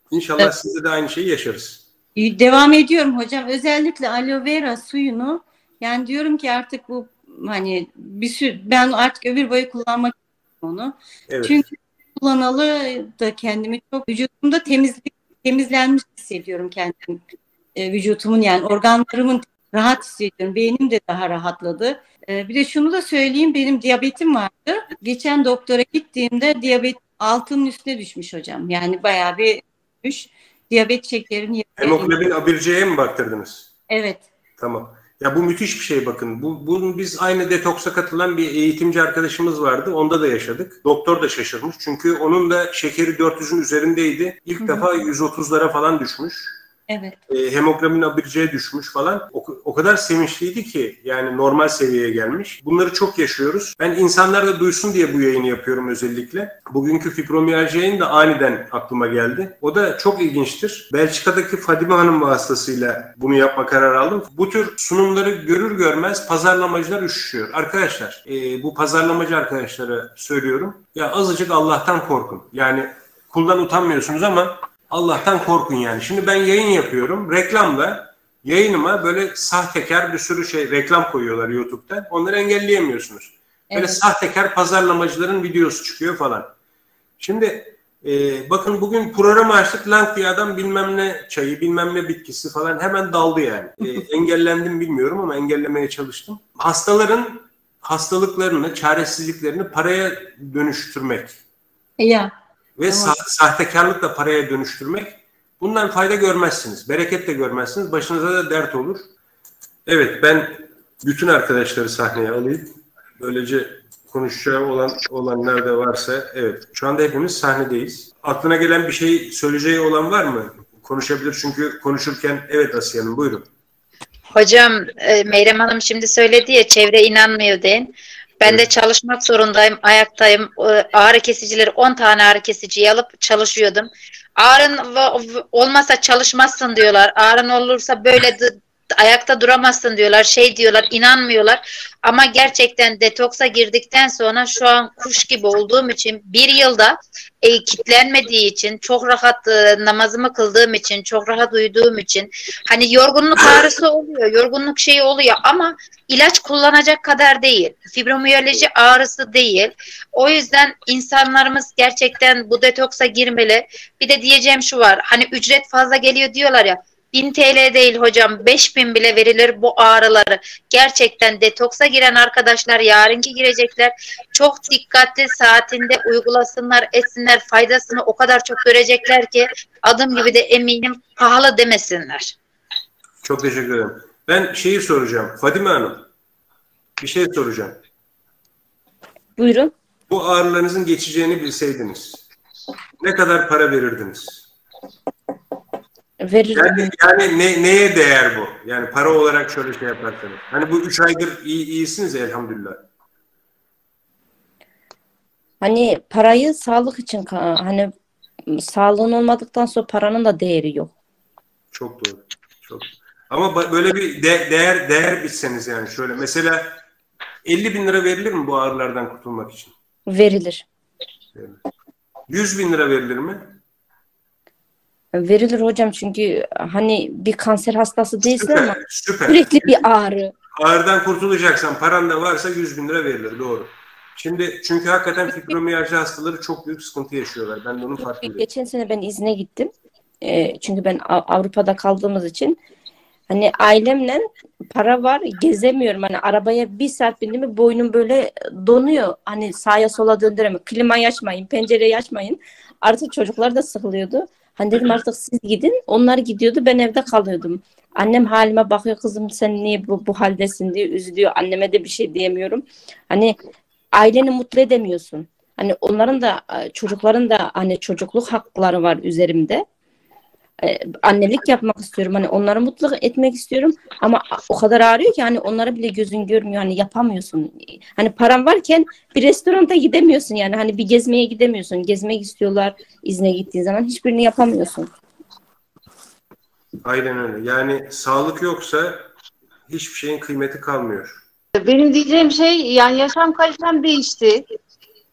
İnşallah
Evet.
sizde de aynı şeyi yaşarız.
Devam ediyorum hocam. Özellikle aloe vera suyunu, yani diyorum ki artık bu hani bir sürü, ben artık ömür boyu kullanmak istiyorum onu.
Evet.
Çünkü kullanalı da kendimi çok, vücudumda temizlik, temizlenmiş hissediyorum kendim. E, vücudumun, yani organlarımın rahat hissediyorum. Beynim de daha rahatladı. E, bir de şunu da söyleyeyim, benim diyabetim vardı. Geçen doktora gittiğimde diyabet altının üstüne düşmüş hocam. Yani bayağı bir düşmüş. Diyabet şekerini...
Hemoglobin A bir C'ye mi baktırdınız?
Evet.
Tamam. Ya bu müthiş bir şey bakın. Bu, bunu biz aynı detoksa katılan bir eğitimci arkadaşımız vardı. Onda da yaşadık. Doktor da şaşırmış. Çünkü onun da şekeri dört yüzün üzerindeydi. İlk
Hı hı.
defa yüz otuzlara falan düşmüş.
Evet.
E, hemoglobin A bir C'ye düşmüş falan. O, o kadar sevinçliydi ki, yani normal seviyeye gelmiş. Bunları çok yaşıyoruz. Ben insanlar da duysun diye bu yayını yapıyorum özellikle. Bugünkü fibromiyalji yayını da aniden aklıma geldi. O da çok ilginçtir. Belçika'daki Fadime Hanım vasıtasıyla bunu yapma kararı aldım. Bu tür sunumları görür görmez pazarlamacılar üşüşüyor. Arkadaşlar, e, bu pazarlamacı arkadaşlara söylüyorum. Ya azıcık Allah'tan korkun. Yani kuldan utanmıyorsunuz ama Allah'tan korkun yani. Şimdi ben yayın yapıyorum. Reklamda yayınıma böyle sahtekar bir sürü şey, reklam koyuyorlar YouTube'da. Onları engelleyemiyorsunuz. Böyle
Evet.
sahtekar pazarlamacıların videosu çıkıyor falan. Şimdi e, bakın bugün programı açtık. Lang diye adam bilmem ne çayı, bilmem ne bitkisi falan hemen daldı yani. E, engellendim bilmiyorum ama engellemeye çalıştım. Hastaların hastalıklarını, çaresizliklerini paraya dönüştürmek.
Ya.
Ve
Tamam.
sa- sahtekarlıkla paraya dönüştürmek. Bundan fayda görmezsiniz. Bereket de görmezsiniz. Başınıza da dert olur. Evet, ben bütün arkadaşları sahneye alayım. Böylece konuşacağı olan olanlar da varsa, evet. Şu anda hepimiz sahnedeyiz. Aklına gelen bir şey söyleyeceği olan var mı? Konuşabilir çünkü konuşurken. Evet Asiye Hanım, buyurun.
Hocam e, Meyrem Hanım şimdi söyledi ya, çevre inanmıyor deyin. Ben
Evet.
de çalışmak zorundayım, ayaktayım. E, Ağrı kesicileri on tane ağrı kesiciyi alıp çalışıyordum. Ağrın v- olmasa çalışmazsın diyorlar. Ağrın olursa böyle d- ayakta duramazsın diyorlar. Şey diyorlar, inanmıyorlar. Ama gerçekten detoksa girdikten sonra şu an kuş gibi olduğum için, bir yılda e, kitlenmediği için, çok rahat e, namazımı kıldığım için, çok rahat uyuduğum için, hani yorgunluk ağrısı oluyor, yorgunluk şeyi oluyor ama ilaç kullanacak kadar değil. Fibromiyalji ağrısı değil. O yüzden insanlarımız gerçekten bu detoksa girmeli. Bir de diyeceğim şu var. Hani ücret fazla geliyor diyorlar ya. bin T L değil hocam. beş bin bile verilir bu ağrıları. Gerçekten detoksa giren arkadaşlar yarınki girecekler. Çok dikkatli, saatinde uygulasınlar, etsinler. Faydasını o kadar çok görecekler ki adım gibi de eminim pahalı demesinler.
Çok teşekkür ederim. Ben şeyi soracağım. Fadime Hanım, bir şey soracağım.
Buyurun.
Bu ağrılarınızın geçeceğini bilseydiniz ne kadar para verirdiniz?
Veririm.
Yani, yani ne, neye değer bu? Yani para olarak şöyle şey yaparsanız. Hani bu üç aydır iyi, iyisiniz elhamdülillah.
Hani parayı sağlık için ka- hani sağlığın olmadıktan sonra paranın da değeri yok.
Çok doğru. Çok. Ama ba- böyle bir de- değer değer bitseniz yani şöyle. Mesela elli bin lira verilir mi bu ağrılardan kurtulmak için?
Verilir.
yüz bin lira verilir mi?
Verilir hocam, çünkü hani bir kanser hastası değilsin ama
Süper. Süper.
sürekli bir ağrı.
Ağrıdan kurtulacaksan, paran da varsa yüz bin lira verilir. Doğru. Şimdi çünkü hakikaten fibromiyalji hastaları çok büyük sıkıntı yaşıyorlar. Ben de onun farkındayım.
Geçen sene ben izne gittim. Ee, çünkü ben Av- Avrupa'da kaldığımız için hani ailemle para var, gezemiyorum. Hani arabaya bir saat bindim mi boynum böyle donuyor. Hani sağa sola döndüremiyorum. Klimayı açmayın, pencereyi açmayın. Artık çocuklar da sıkılıyordu. Hani dedim artık siz gidin. Onlar gidiyordu, ben evde kalıyordum. Annem halime bakıyor, kızım sen niye bu, bu haldesin diye üzülüyor. Anneme de bir şey diyemiyorum. Hani aileni mutlu edemiyorsun. Hani onların da, çocukların da hani çocukluk hakları var üzerimde. Ee, annelik yapmak istiyorum. Hani onları mutlu etmek istiyorum. Ama o kadar ağrıyor ki hani onları bile gözün görmüyor. Hani yapamıyorsun. Hani paran varken bir restoranta gidemiyorsun yani. Hani bir gezmeye gidemiyorsun. Gezmek istiyorlar izne gittiğin zaman. Hiçbirini yapamıyorsun.
Aynen öyle. Yani sağlık yoksa hiçbir şeyin kıymeti kalmıyor.
Benim diyeceğim şey, yani yaşam kalitem değişti.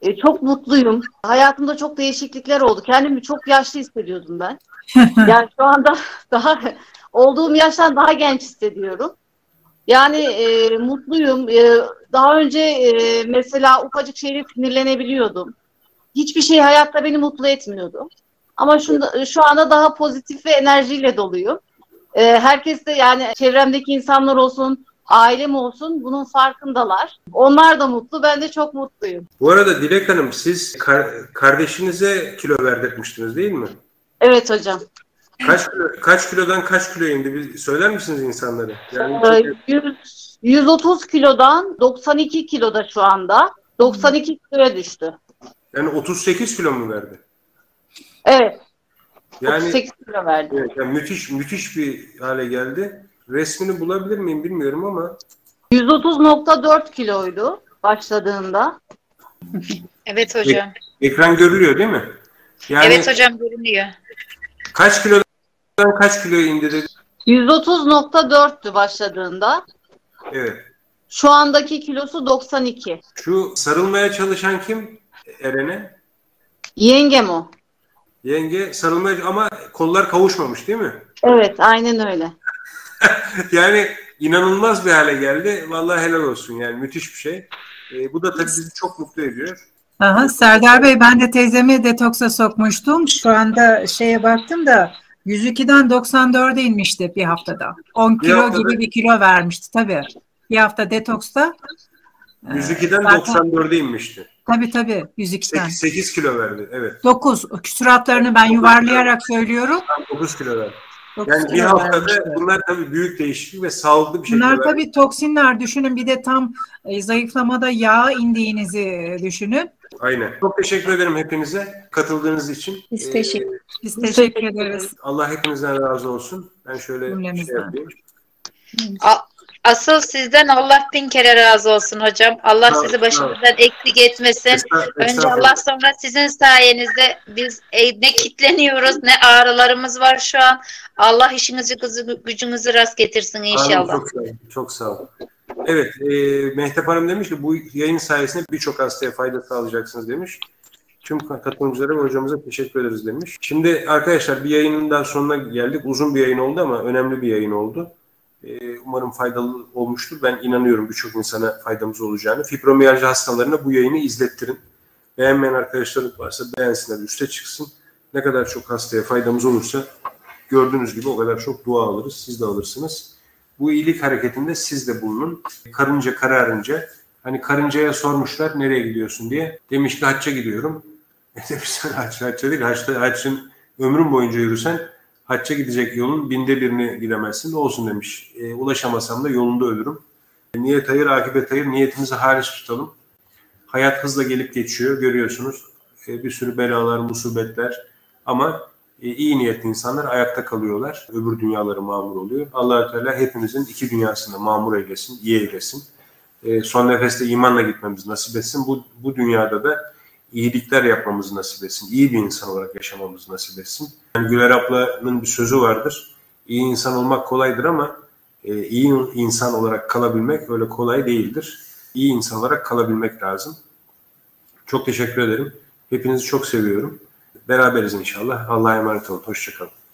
E, çok mutluyum. Hayatımda çok değişiklikler oldu. Kendimi çok yaşlı hissediyordum ben. Yani şu anda daha olduğum yaştan daha genç hissediyorum. Yani e, mutluyum. E, daha önce e, mesela ufacık şeyle sinirlenebiliyordum. Hiçbir şey hayatta beni mutlu etmiyordu. Ama şunda, şu anda daha pozitif ve enerjiyle doluyum. E, herkes de yani çevremdeki insanlar olsun, ailem olsun bunun farkındalar. Onlar da mutlu, ben de çok mutluyum.
Bu arada Dilek Hanım, siz kar- kardeşinize kilo verdirtmiştiniz değil mi?
Evet hocam.
Kaç kilo, kaç kilodan kaç kilo indi? Bir söyler misiniz insanlara? Yani
Ee, yüz, yüz otuz kilodan doksan iki kiloda şu anda. doksan iki kiloya düştü.
yani otuz sekiz kilo mu verdi?
Evet.
Yani,
otuz sekiz kilo verdi.
evet, yani müthiş müthiş bir hale geldi. Resmini bulabilir miyim bilmiyorum ama.
yüz otuz nokta dört kiloydu başladığında.
Evet hocam.
Ekran görülüyor değil mi? Yani
Evet hocam, görünüyor.
kaç kilodan kaç kilo indi dedi?
yüz otuz nokta dörttü başladığında.
Evet.
Şu andaki kilosu doksan iki.
Şu sarılmaya çalışan kim Eren'e?
Yengem o.
Yenge sarılmaya ama kollar kavuşmamış değil mi?
Evet, aynen öyle.
Yani inanılmaz bir hale geldi. Vallahi helal olsun, yani müthiş bir şey. E, bu da tabii bizi çok mutlu ediyor.
Aha, Serdar Bey, ben de teyzemi detoksa sokmuştum. Şu anda şeye baktım da yüz ikiden doksan dörde inmişti bir haftada. on
Bir
kilo
haftada-
gibi bir kilo vermişti tabii. Bir hafta detoksta.
yüz ikiden
zaten-
doksan dörde inmişti.
Tabii tabii yüz ikiden.
sekiz, sekiz kilo verdi. Evet.
dokuz. Küsuratlarını ben yuvarlayarak söylüyorum.
dokuz kilo verdi.
dokuz
Yani bir
kilo
haftada
vermişti.
bunlar tabii büyük değişiklik ve sağlıklı bir şekilde
Bunlar
verdi.
tabii toksinler, düşünün, bir de tam e, zayıflamada yağ indiğinizi düşünün.
Aynen. Çok teşekkür ederim hepinize katıldığınız için.
Biz
Ee,
teşekkür
Biz teşekkür ederiz.
Allah hepinizden razı olsun. Ben şöyle şey
Cümlemizden.
yapayım.
A- Asıl sizden Allah bin kere razı olsun hocam. Allah
Sağ ol,
sizi
sağ ol.
başımızdan eksik etmesin.
Estağ-
Önce
estağfurullah.
Allah, sonra sizin sayenizde biz e, ne kitleniyoruz ne ağrılarımız var şu an. Allah işinizi gücü- gücünüzü rast getirsin
Amin,
inşallah.
çok sağ olun. Çok sağ olun. Evet, e, Mehtap Hanım demiş ki bu yayın sayesinde birçok hastaya fayda sağlayacaksınız demiş. Tüm katılımcılara ve hocamıza teşekkür ederiz demiş. Şimdi arkadaşlar, bir yayının daha sonuna geldik. Uzun bir yayın oldu ama önemli bir yayın oldu. E, umarım faydalı olmuştur. Ben inanıyorum birçok insana faydamız olacağını. Fibromiyalji hastalarına bu yayını izlettirin. Beğenmeyen arkadaşlarım varsa beğensinler, üste çıksın. Ne kadar çok hastaya faydamız olursa gördüğünüz gibi o kadar çok dua alırız. Siz de alırsınız. Bu iyilik hareketinde siz de bulunun. Karınca kararınca, hani karıncaya sormuşlar nereye gidiyorsun diye. Demiş ki hacca gidiyorum. E demiş, hac, hacca değil, haçta, haccın ömrün boyunca yürüsen hacca gidecek yolun binde birini gidemezsin. Ne olsun demiş. E, ulaşamasam da yolunda ölürüm. E, niyet hayır, akibet hayır. Niyetimizi halis tutalım. Hayat hızla gelip geçiyor, görüyorsunuz. E, bir sürü belalar, musibetler. Ama e, iyi niyetli insanlar ayakta kalıyorlar. Öbür dünyaları mamur oluyor. Allah-u Teala hepimizin iki dünyasında mamur eylesin, iyi eylesin. E, son nefeste imanla gitmemizi nasip etsin. Bu, bu dünyada da iyilikler yapmamızı nasip etsin. İyi bir insan olarak yaşamamızı nasip etsin. Yani Güler ablanın bir sözü vardır. İyi insan olmak kolaydır ama e, iyi insan olarak kalabilmek öyle kolay değildir. İyi insan olarak kalabilmek lazım. Çok teşekkür ederim. Hepinizi çok seviyorum. Beraberiz inşallah. Allah'a emanet olun. Hoşça kalın.